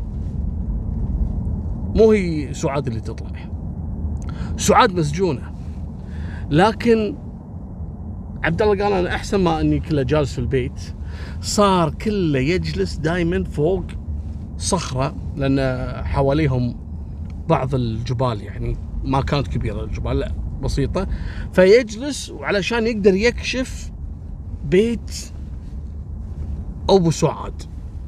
مو هي سعاد اللي تطلع، سعاد مسجونه. لكن عبد الله قال انا احسن ما اني كله جالس في البيت، صار كله يجلس دائما فوق صخره، لان حواليهم بعض الجبال، يعني ما كانت كبيره الجبال، لا بسيطه، فيجلس وعلشان يقدر يكشف بيت ابو سعاد.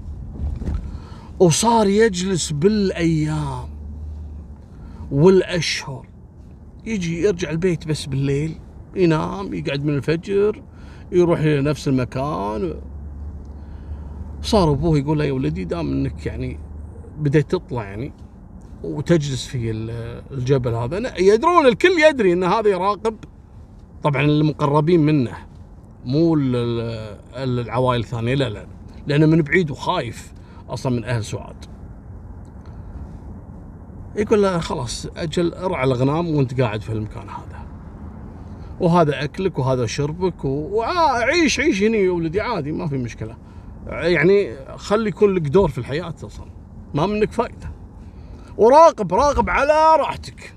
وصار يجلس بالايام والاشهر، يجي يرجع البيت بس بالليل، ينام، يقعد من الفجر، يروح الى نفس المكان. صار ابوه يقول له يا ولدي دام انك يعني بديت تطلع يعني وتجلس في الجبل هذا، يدرون الكل يدري ان هذا يراقب طبعا المقربين منه، مو العوائل الثانيه، لا لا، لانه من بعيد وخايف اصلا من اهل سعاد. يقول له خلاص اجل ارعى الغنام وانت قاعد في المكان هذا، وهذا اكلك وهذا شربك، وعيش عيش هنا يا ولدي عادي ما في مشكله، يعني خلي يكون لك دور في الحياه اصلا ما منك فائده، وراقب راقب على راحتك.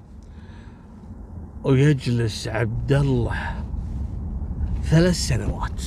ويجلس عبد الله ثلاث سنوات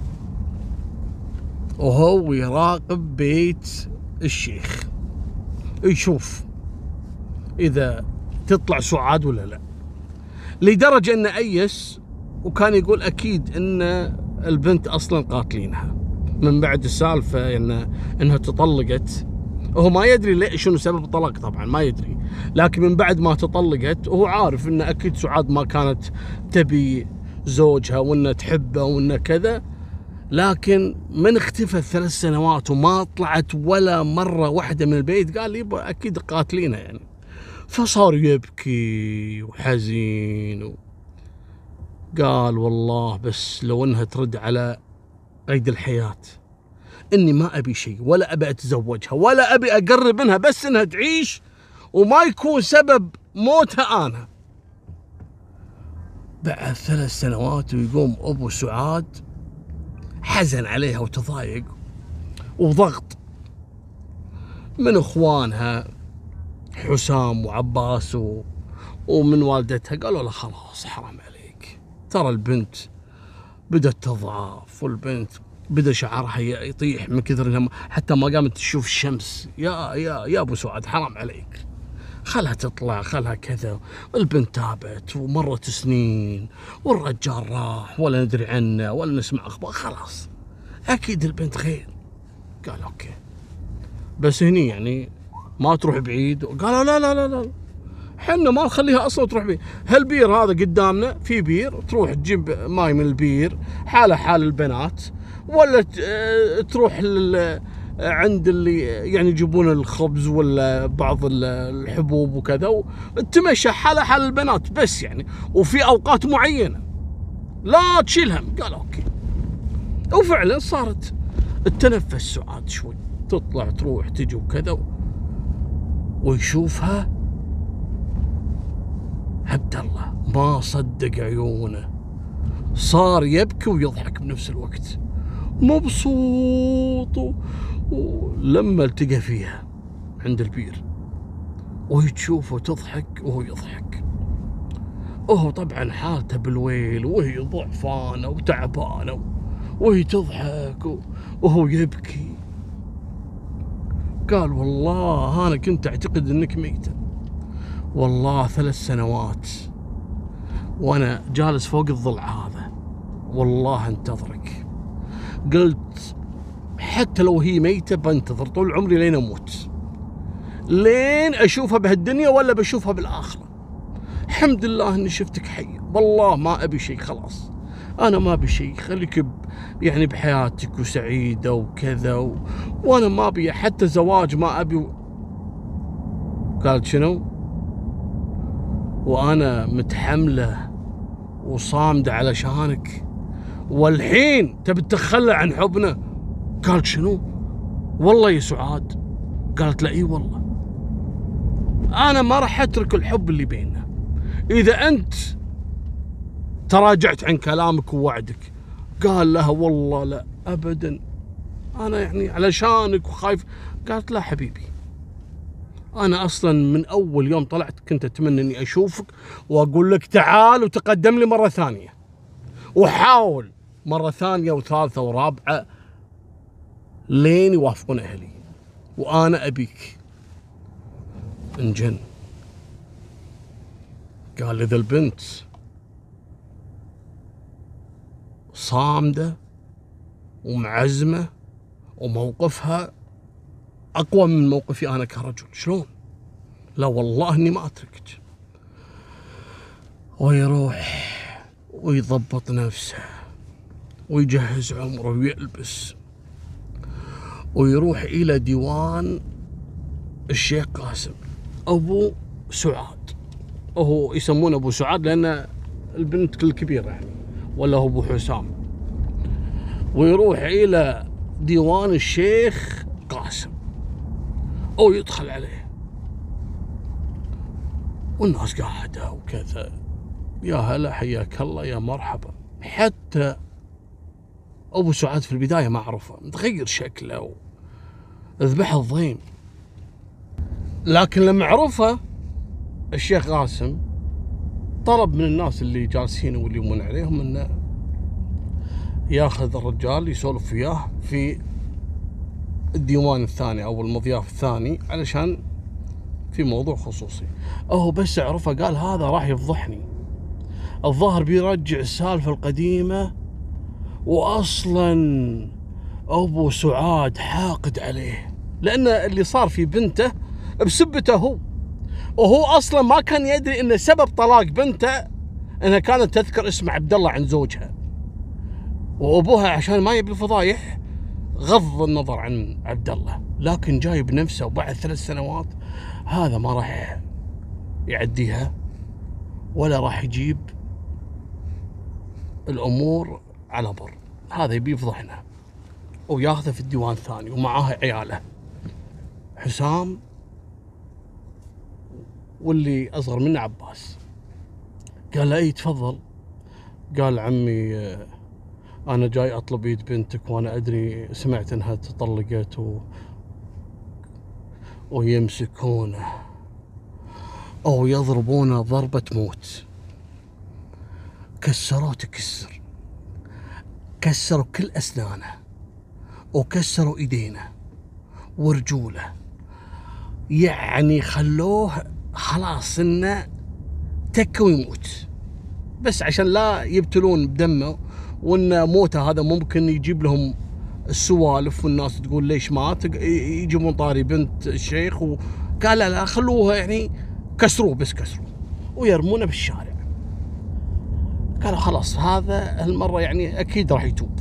وهو يراقب بيت الشيخ، يشوف إذا تطلع سعاد ولا لا، لدرجة أنه أيس وكان يقول أكيد أن البنت أصلا قاتلينها من بعد السالفة إن أنها تطلقت. هو ما يدري ليه شنو سبب الطلاق طبعا ما يدري، لكن من بعد ما تطلقت وهو عارف أن أكيد سعاد ما كانت تبي زوجها وأنها تحبه وأنها كذا، لكن من اختفت ثلاث سنوات وما طلعت ولا مرة واحدة من البيت، قال لي أكيد قاتلينها يعني. فصار يبكي وحزين و... قال والله بس لو انها ترد على قيد الحياة اني ما ابي شيء ولا ابي اتزوجها ولا ابي اقرب منها، بس انها تعيش وما يكون سبب موتها انا. بعد ثلاث سنوات ويقوم ابو سعاد حزن عليها وتضايق، وضغط من اخوانها حسام وعباس ومن والدتها قالوا له خلاص حرام عليك، ترى البنت بدأت تضعف، والبنت بدأ شعرها يطيح من كثر انها حتى ما قامت تشوف الشمس. يا يا يا ابو سعاد حرام عليك، خلها تطلع، خلها كذا. البنت تابت ومرت سنين والرجال راح ولا ندري عنه ولا نسمع اخبار، خلاص اكيد البنت خير. قال اوكي، بس هني يعني ما تروح بعيد. قالوا لا لا لا لا، حنا ما نخليها اصلا تروح بعيد. هالبير هذا قدامنا، في بير تروح تجيب ماي من البير، حاله حال البنات، ولا تروح عند اللي يعني يجيبون الخبز ولا بعض الحبوب وكذا، وتمشى حاله حال البنات بس يعني، وفي اوقات معينه لا تشيل هم. قال اوكي. وفعلا صارت تتنفس سعاد شوي، تطلع تروح تجي وكذا، ويشوفها عبد الله ما صدق عيونه، صار يبكي ويضحك بنفس الوقت، مبسوط. ولما التقى فيها عند البير وهي تشوفه تضحك وهو يضحك، وهو طبعا حالته بالويل، وهي ضعفانه وتعبانه، وهي تضحك وهو يبكي. قال والله انا كنت اعتقد انك ميته، والله ثلاث سنوات وانا جالس فوق الضلع هذا، والله انتظرك. قلت حتى لو هي ميته بنتظر طول عمري لين اموت، لين اشوفها بهالدنيا ولا بشوفها بالاخره. الحمد لله اني شفتك حيه، والله ما ابي شيء، خلاص انا ما ابي شيء، خليك ب... يعني بحياتك وسعيده وكذا و... وانا ما ابي حتى زواج، ما ابي و... قالت شنو؟ وانا متحمله وصامده علشانك، والحين تبي تتخلى عن حبنا؟ قالت شنو؟ والله يا سعاد. قالت لا اي والله انا ما راح اترك الحب اللي بيننا اذا انت تراجعت عن كلامك ووعدك. قال لها والله لا ابدا، انا يعني علشانك وخايف. قالت لا حبيبي، انا اصلا من اول يوم طلعت كنت اتمنى اني اشوفك واقول لك تعال وتقدم لي مره ثانيه، وحاول مره ثانيه وثالثه ورابعه لين يوافقون اهلي، وانا ابيك. انجن. قال اذا البنت صامده ومعزمه وموقفها اقوى من موقفي انا كرجل، شلون؟ لا والله اني ما اتركك. ويروح ويضبط نفسه ويجهز عمره ويلبس ويروح الى ديوان الشيخ قاسم ابو سعاد، وهو يسمونه ابو سعاد لان البنت الكبيره يعني، ولا هو ابو حسام. ويروح الى ديوان الشيخ قاسم او يدخل عليه، والناس قاعده وكذا، يا هلا حياك الله يا مرحبا. حتى ابو سعاد في البدايه ما عرفه، متغير شكله وذبح الضيم، لكن لما عرفه الشيخ قاسم طلب من الناس اللي جالسين واللي يمون عليهم انه ياخذ الرجال يسولف وياه في الديوان الثاني او المضياف الثاني علشان في موضوع خصوصي. هو بس عرفه قال هذا راح يفضحني، الظاهر بيرجع السالفه القديمه، واصلا ابو سعاد حاقد عليه لان اللي صار في بنته بسبته هو، وهو اصلا ما كان يدري ان سبب طلاق بنته انها كانت تذكر اسم عبد الله عند زوجها، وابوها عشان ما يبي فضايح غض النظر عن عبد الله، لكن جايب نفسه وبعد ثلاث سنوات هذا ما راح يعديها ولا راح يجيب الامور على بر، هذا يبي يفضحنا وياخذه في الديوان الثاني ومعاه عياله حسام واللي اصغر منه عباس. قال له اي تفضل. قال عمي انا جاي اطلب يد بنتك وانا ادري سمعت انها تطلقت و... ويمسكونه أو يضربونه ضربة موت. كسروه تكسر، كسروا كل أسنانه وكسروا إيدينه ورجوله، يعني خلوه خلاص إنه تكه ويموت، بس عشان لا يبتلون بدمه، وإن موته هذا ممكن يجيب لهم السوالف والناس تقول ليش مات، يجيبون طاري بنت الشيخ، وقال لا لا خلوه يعني كسروه، بس كسروه ويرمونه بالشارع. قالوا خلاص هذا هالمرة يعني أكيد راح يتوب.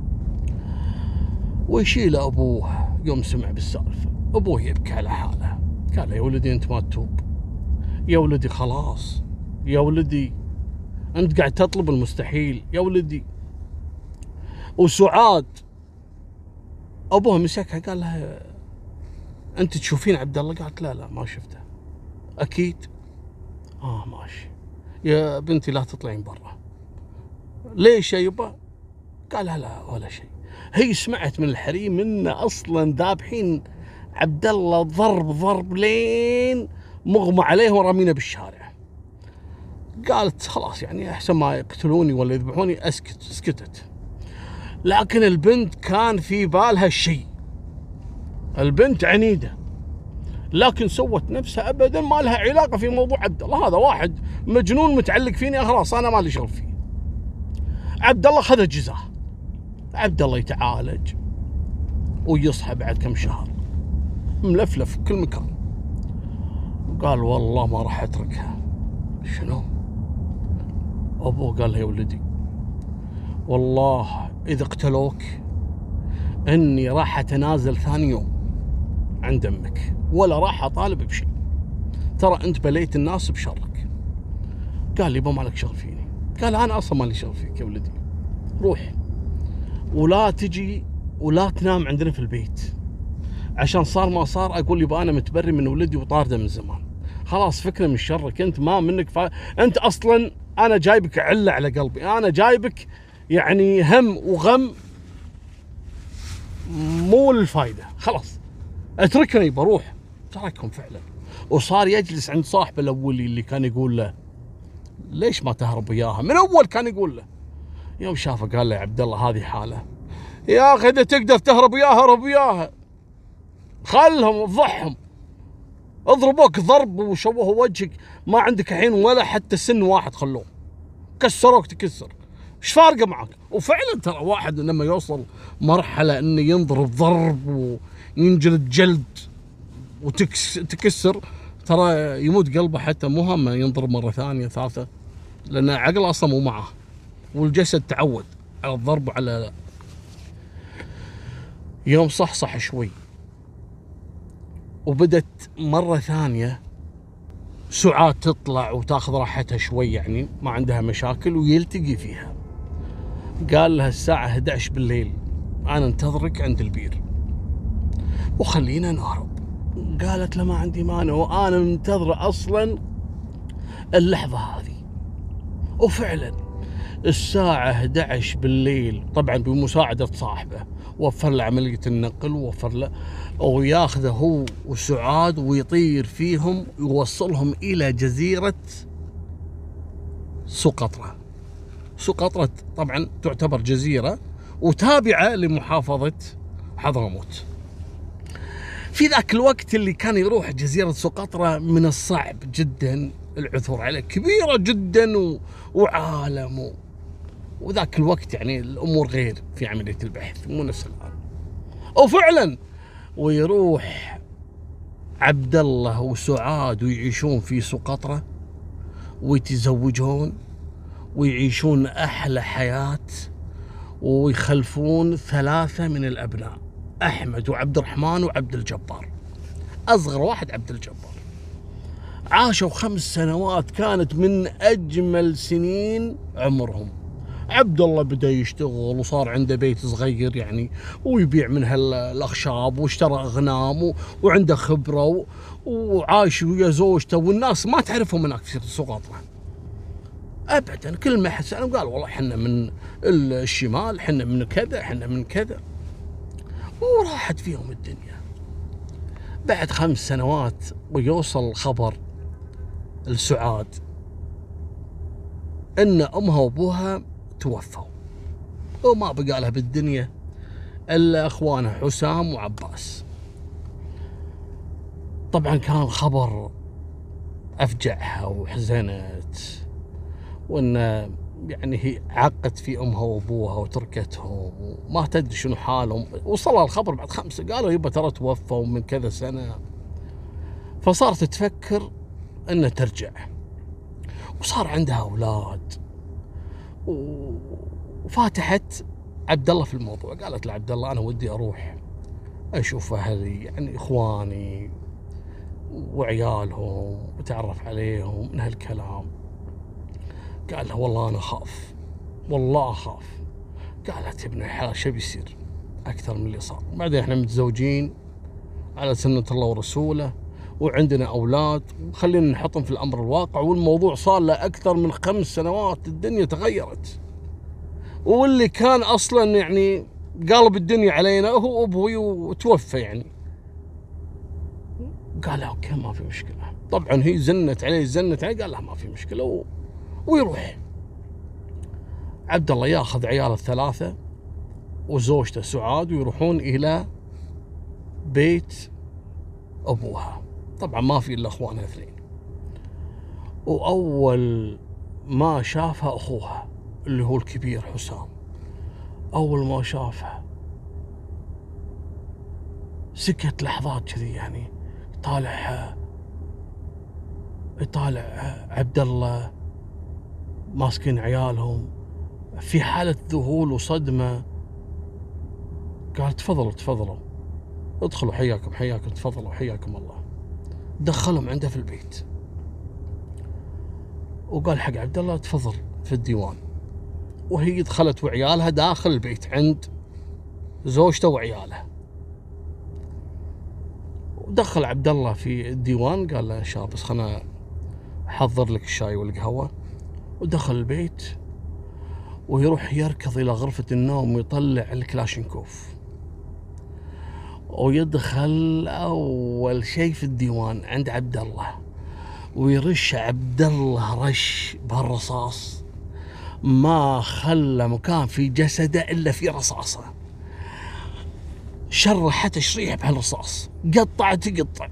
ويشيل أبوه يوم سمع بالسالفة، أبوه يبكي على حاله، قال يا ولدي أنت ما تتوب، يا ولدي خلاص، يا ولدي أنت قاعد تطلب المستحيل يا ولدي. وسعاد أبوها مسكها قال لها أنت تشوفين عبد الله؟ قالت لا لا ما شفته. أكيد؟ آه ماشي يا بنتي لا تطلعين برا. ليش يا يبا؟ قال لا لا ولا شيء. هي سمعت من الحريم إن أصلا ذابحين عبد الله ضرب ضرب لين مغمى عليه ورامينه بالشارع. قالت خلاص يعني أحسن ما يقتلوني ولا يذبحوني أسكت. سكتت. لكن البنت كان في بالها شيء، البنت عنيدة، لكن سوت نفسها أبدا ما لها علاقة في موضوع عبد الله. هذا واحد مجنون متعلق فيني، خلاص أنا ما لي شغل فيه. عبد الله خذ جزاه، عبد الله يتعالج ويصحى بعد كم شهر ملفلف في كل مكان. قال والله ما راح أتركها. شنو؟ أبوه قال له يا ولدي والله إذا اقتلوك إني راح أتنازل ثاني يوم عن دمك، ولا راح أطالب بشيء، ترى أنت بليت الناس بشرك. قال لي ما لك شغل فيني. قال أنا أصلا ما لي شغل فيك يا ولدي، روح ولا تجي ولا تنام عندنا في البيت، عشان صار ما صار أقول يبقى أنا متبري من ولدي وطارده من زمان. خلاص فكرة من شرك، أنت ما منك فا... أنت أصلا أنا جايبك علة على قلبي، أنا جايبك يعني هم وغم مو للفايدة. خلاص اتركني بروح. تركهم فعلا، وصار يجلس عند صاحبه الأولي اللي كان يقول له ليش ما تهرب وياها، من أول كان يقول له. يوم شافه قال له يا عبد الله هذه حالة يا أخي، إذا تقدر تهرب وياها هرب وياها، خلهم افضحهم، اضربوك ضرب وشوهوا وجهك، ما عندك الحين ولا حتى سن واحد خلوه، كسروك تكسر، ايش فارقه معك؟ وفعلا ترى واحد لما يوصل مرحله انه ينضرب ضرب وينجلد جلد وتكسر، ترى يموت قلبه، حتى مو همه ينضرب مره ثانيه ثالثه، لان عقله اصلا مو معه والجسد تعود على الضرب وعلى. يوم صحصح شوي وبدت مرة ثانية سعاد تطلع وتاخذ راحتها شوي، يعني ما عندها مشاكل ويلتقي فيها. قال لها الساعة إحدى عشر بالليل أنا انتظرك عند البير وخلينا نهرب. قالت له ما عندي مانع، وأنا منتظرة أصلا اللحظة هذه. وفعلا الساعة إحدى عشر بالليل، طبعا بمساعدة صاحبه، وفر له عملية النقل ووفر له، وياخذه هو وسعاد ويطير فيهم يوصلهم إلى جزيرة سقطرى. سقطرى طبعا تعتبر جزيرة وتابعة لمحافظة حضرموت. في ذاك الوقت اللي كان يروح جزيرة سقطرى من الصعب جدا العثور عليه، كبيرة جدا و... وعالم و... وذاك الوقت يعني الأمور غير في عملية البحث، مو نفس الآن. وفعلا ويروح عبد الله وسعاد ويعيشون في سقطرى ويتزوجون ويعيشون أحلى حياة، ويخلفون ثلاثة من الأبناء، أحمد وعبد الرحمن وعبد الجبار، أصغر واحد عبد الجبار. عاشوا خمس سنوات كانت من أجمل سنين عمرهم. عبد الله بدأ يشتغل وصار عنده بيت صغير يعني، ويبيع من هالأخشاب، واشترى أغنام وعنده خبرة، وعايش ويا زوجته، والناس ما تعرفهم هناك في سقطرى أبدا. كل ما يسألهم قال والله احنا من الشمال، احنا من كذا، احنا من كذا، وراحت فيهم الدنيا. بعد خمس سنوات ويوصل خبر لسعاد ان امها وابوها توفوا وما بقى لها بالدنيا الا اخوانها حسام وعباس. طبعا كان الخبر افجعها وحزنت، وان يعني هي عقت في امها وابوها وتركتهم وما تدري شنو حالهم. وصلها الخبر بعد خمسه قالوا يبا ترى توفوا من كذا سنه. فصارت تفكر انها ترجع، وصار عندها اولاد، وفاتحت عبد الله في الموضوع. قالت لعبد الله انا ودي اروح اشوف اهلي، يعني اخواني وعيالهم وتعرف عليهم من هالكلام. قال له والله انا اخاف، والله اخاف. قالت يا ابن الحلال شو بيصير اكثر من اللي صار؟ بعدين احنا متزوجين على سنة الله ورسوله وعندنا اولاد، وخلينا نحطهم في الامر الواقع. والموضوع صار له اكثر من خمس سنوات، الدنيا تغيرت، واللي كان اصلا يعني قالب الدنيا علينا هو ابوي وتوفى يعني. قال له اوكي ما في مشكله. طبعا هي زنت عليه زنت عليه، قال له ما في مشكله و... ويروح. عبد الله ياخذ عياله الثلاثه وزوجته سعاد ويروحون الى بيت ابوها. طبعا ما في الا اخوانها اثنين. واول ما شافها اخوها اللي هو الكبير حسام، اول ما شافها سكت لحظات كذي، يعني طالع يطالع عبد الله ماسكين عيالهم في حالة ذهول وصدمة. قال تفضلوا تفضلوا ادخلوا، حياكم حياكم، تفضلوا حياكم الله. دخلهم عنده في البيت وقال حق عبد الله تفضل في الديوان. وهي دخلت وعيالها داخل البيت عند زوجته وعياله. ودخل عبد الله في الديوان قال له شاب بس خلنا احضر لك الشاي والقهوه. ودخل البيت ويروح يركض الى غرفه النوم ويطلع الكلاشينكوف، ويدخل اول شيء في الديوان عند عبد الله ويرش عبد الله رش بهالرصاص، ما خلى مكان في جسده الا في رصاصه. شرح تشريح بهالرصاص، قطع تقطع.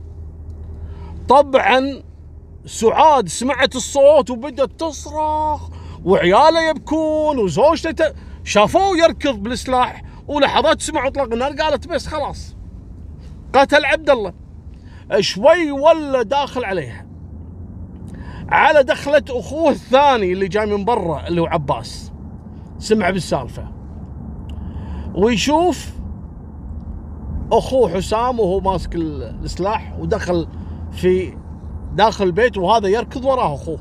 طبعا سعاد سمعت الصوت وبدت تصرخ وعياله يبكون وزوجته شافوه يركض بالسلاح، ولحظات سمعوا اطلاق النار. قالت بس خلاص قتل عبد الله. شوي ولا داخل عليها، على دخلة اخوه الثاني اللي جاي من برا اللي هو عباس، سمع بالسالفه ويشوف اخوه حسام وهو ماسك السلاح ودخل في داخل البيت وهذا يركض وراه اخوه،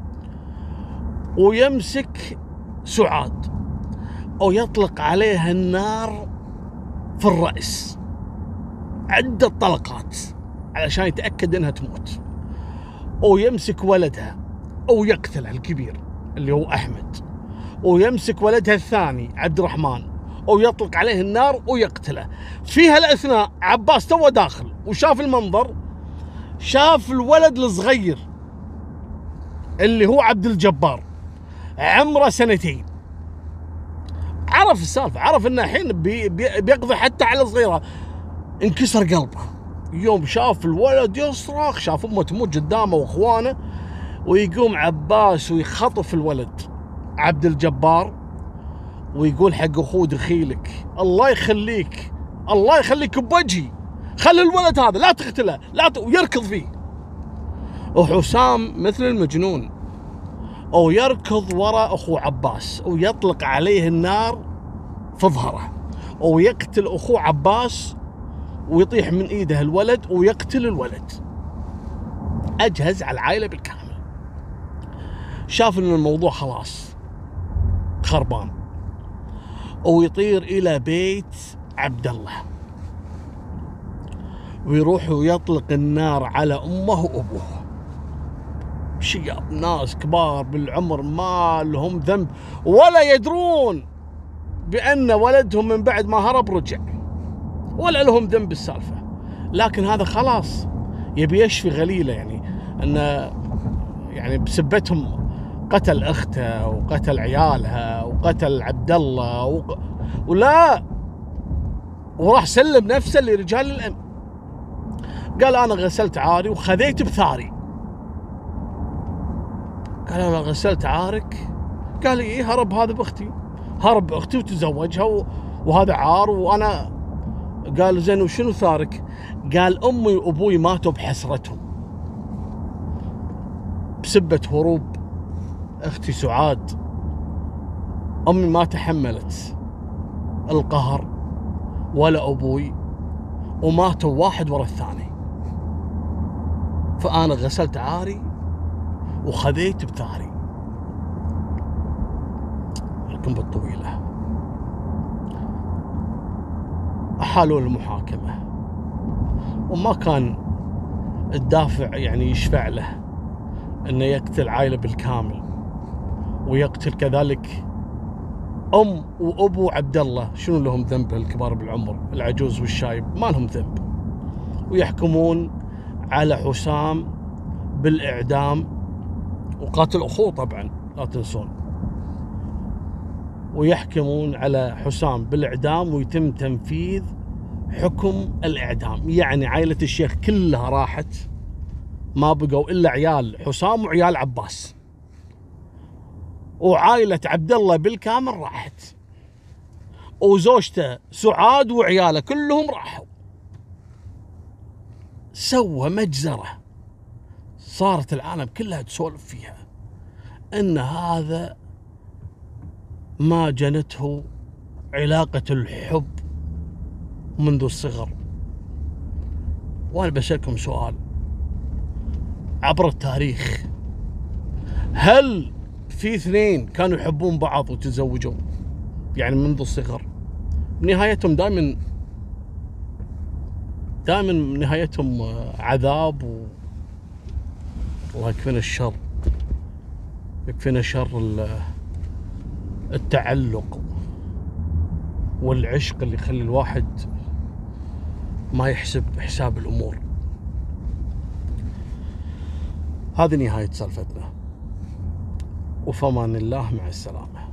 ويمسك سعاد ويطلق عليها النار في الرأس عدة طلقات علشان يتأكد انها تموت. ويمسك ولدها ويقتله الكبير اللي هو احمد، ويمسك ولدها الثاني عبد الرحمن ويطلق عليه النار ويقتله. في هالاثناء عباس تو داخل وشاف المنظر، شاف الولد الصغير اللي هو عبد الجبار عمره سنتين، عرف السالفه، عرف انه الحين بي بي بيقضي حتى على صغيره. انكسر قلبه يوم شاف الولد يصرخ، شاف امه تموت قدامه واخوانه، ويقوم عباس ويخطف الولد عبد الجبار ويقول حق اخوه دخيلك الله يخليك الله يخليك بوجهي، خلي الولد هذا لا تقتله لا ت... ويركض فيه. وحسام مثل المجنون او يركض وراء اخوه عباس ويطلق عليه النار في ظهره ويقتل اخوه عباس ويطيح من ايده الولد ويقتل الولد. اجهز على العائله بالكامل. شاف ان الموضوع خلاص خربان ويطير الى بيت عبد الله ويروح ويطلق النار على امه وابوه. شياب ناس كبار بالعمر ما لهم ذنب ولا يدرون بان ولدهم من بعد ما هرب رجع، ولا لهم ذنب بالسالفه. لكن هذا خلاص يبي يشفي غليله، يعني ان يعني بسبتهم قتل اخته وقتل عيالها وقتل عبد الله وق... ولا وراح سلم نفسه لرجال الامن. قال انا غسلت عاري وخذيت بثاري. قال انا غسلت عارك؟ قال ايه، هرب هذا باختي، هرب باختي وتزوجها و... وهذا عار وانا. قال زين وشنو ثارك؟ قال امي وابوي ماتوا بحسرتهم بسبة هروب اختي سعاد. امي ما تحملت القهر ولا ابوي، وماتوا واحد ورا الثاني، فانا غسلت عاري وخذيت بثاري. لكن بالطويلة احالوا المحاكمة، وما كان الدافع يعني يشفع له انه يقتل عائلة بالكامل، ويقتل كذلك ام وابو عبد الله. شنو لهم ذنب الكبار بالعمر؟ العجوز والشايب ما لهم ذنب. ويحكمون على حسام بالاعدام، وقاتل اخوه طبعا لا تنسون. ويحكمون على حسام بالاعدام ويتم تنفيذ حكم الاعدام. يعني عائلة الشيخ كلها راحت، ما بقوا الا عيال حسام وعيال عباس، وعائلة عبد الله بالكامل راحت، وزوجته سعاد وعياله كلهم راحوا. سوى مجزرة صارت العالم كلها تسولف فيها ان هذا ما جنته علاقة الحب منذ الصغر. وانا بسألكم سؤال عبر التاريخ، هل في اثنين كانوا يحبون بعض وتزوجوا يعني منذ الصغر؟ نهايتهم دائما دائما نهايتهم عذاب و... الله يكفينا الشر، يكفينا شر التعلق والعشق اللي يخلي الواحد ما يحسب حساب الأمور. هذه نهاية سالفتنا، وفمان الله، مع السلامة.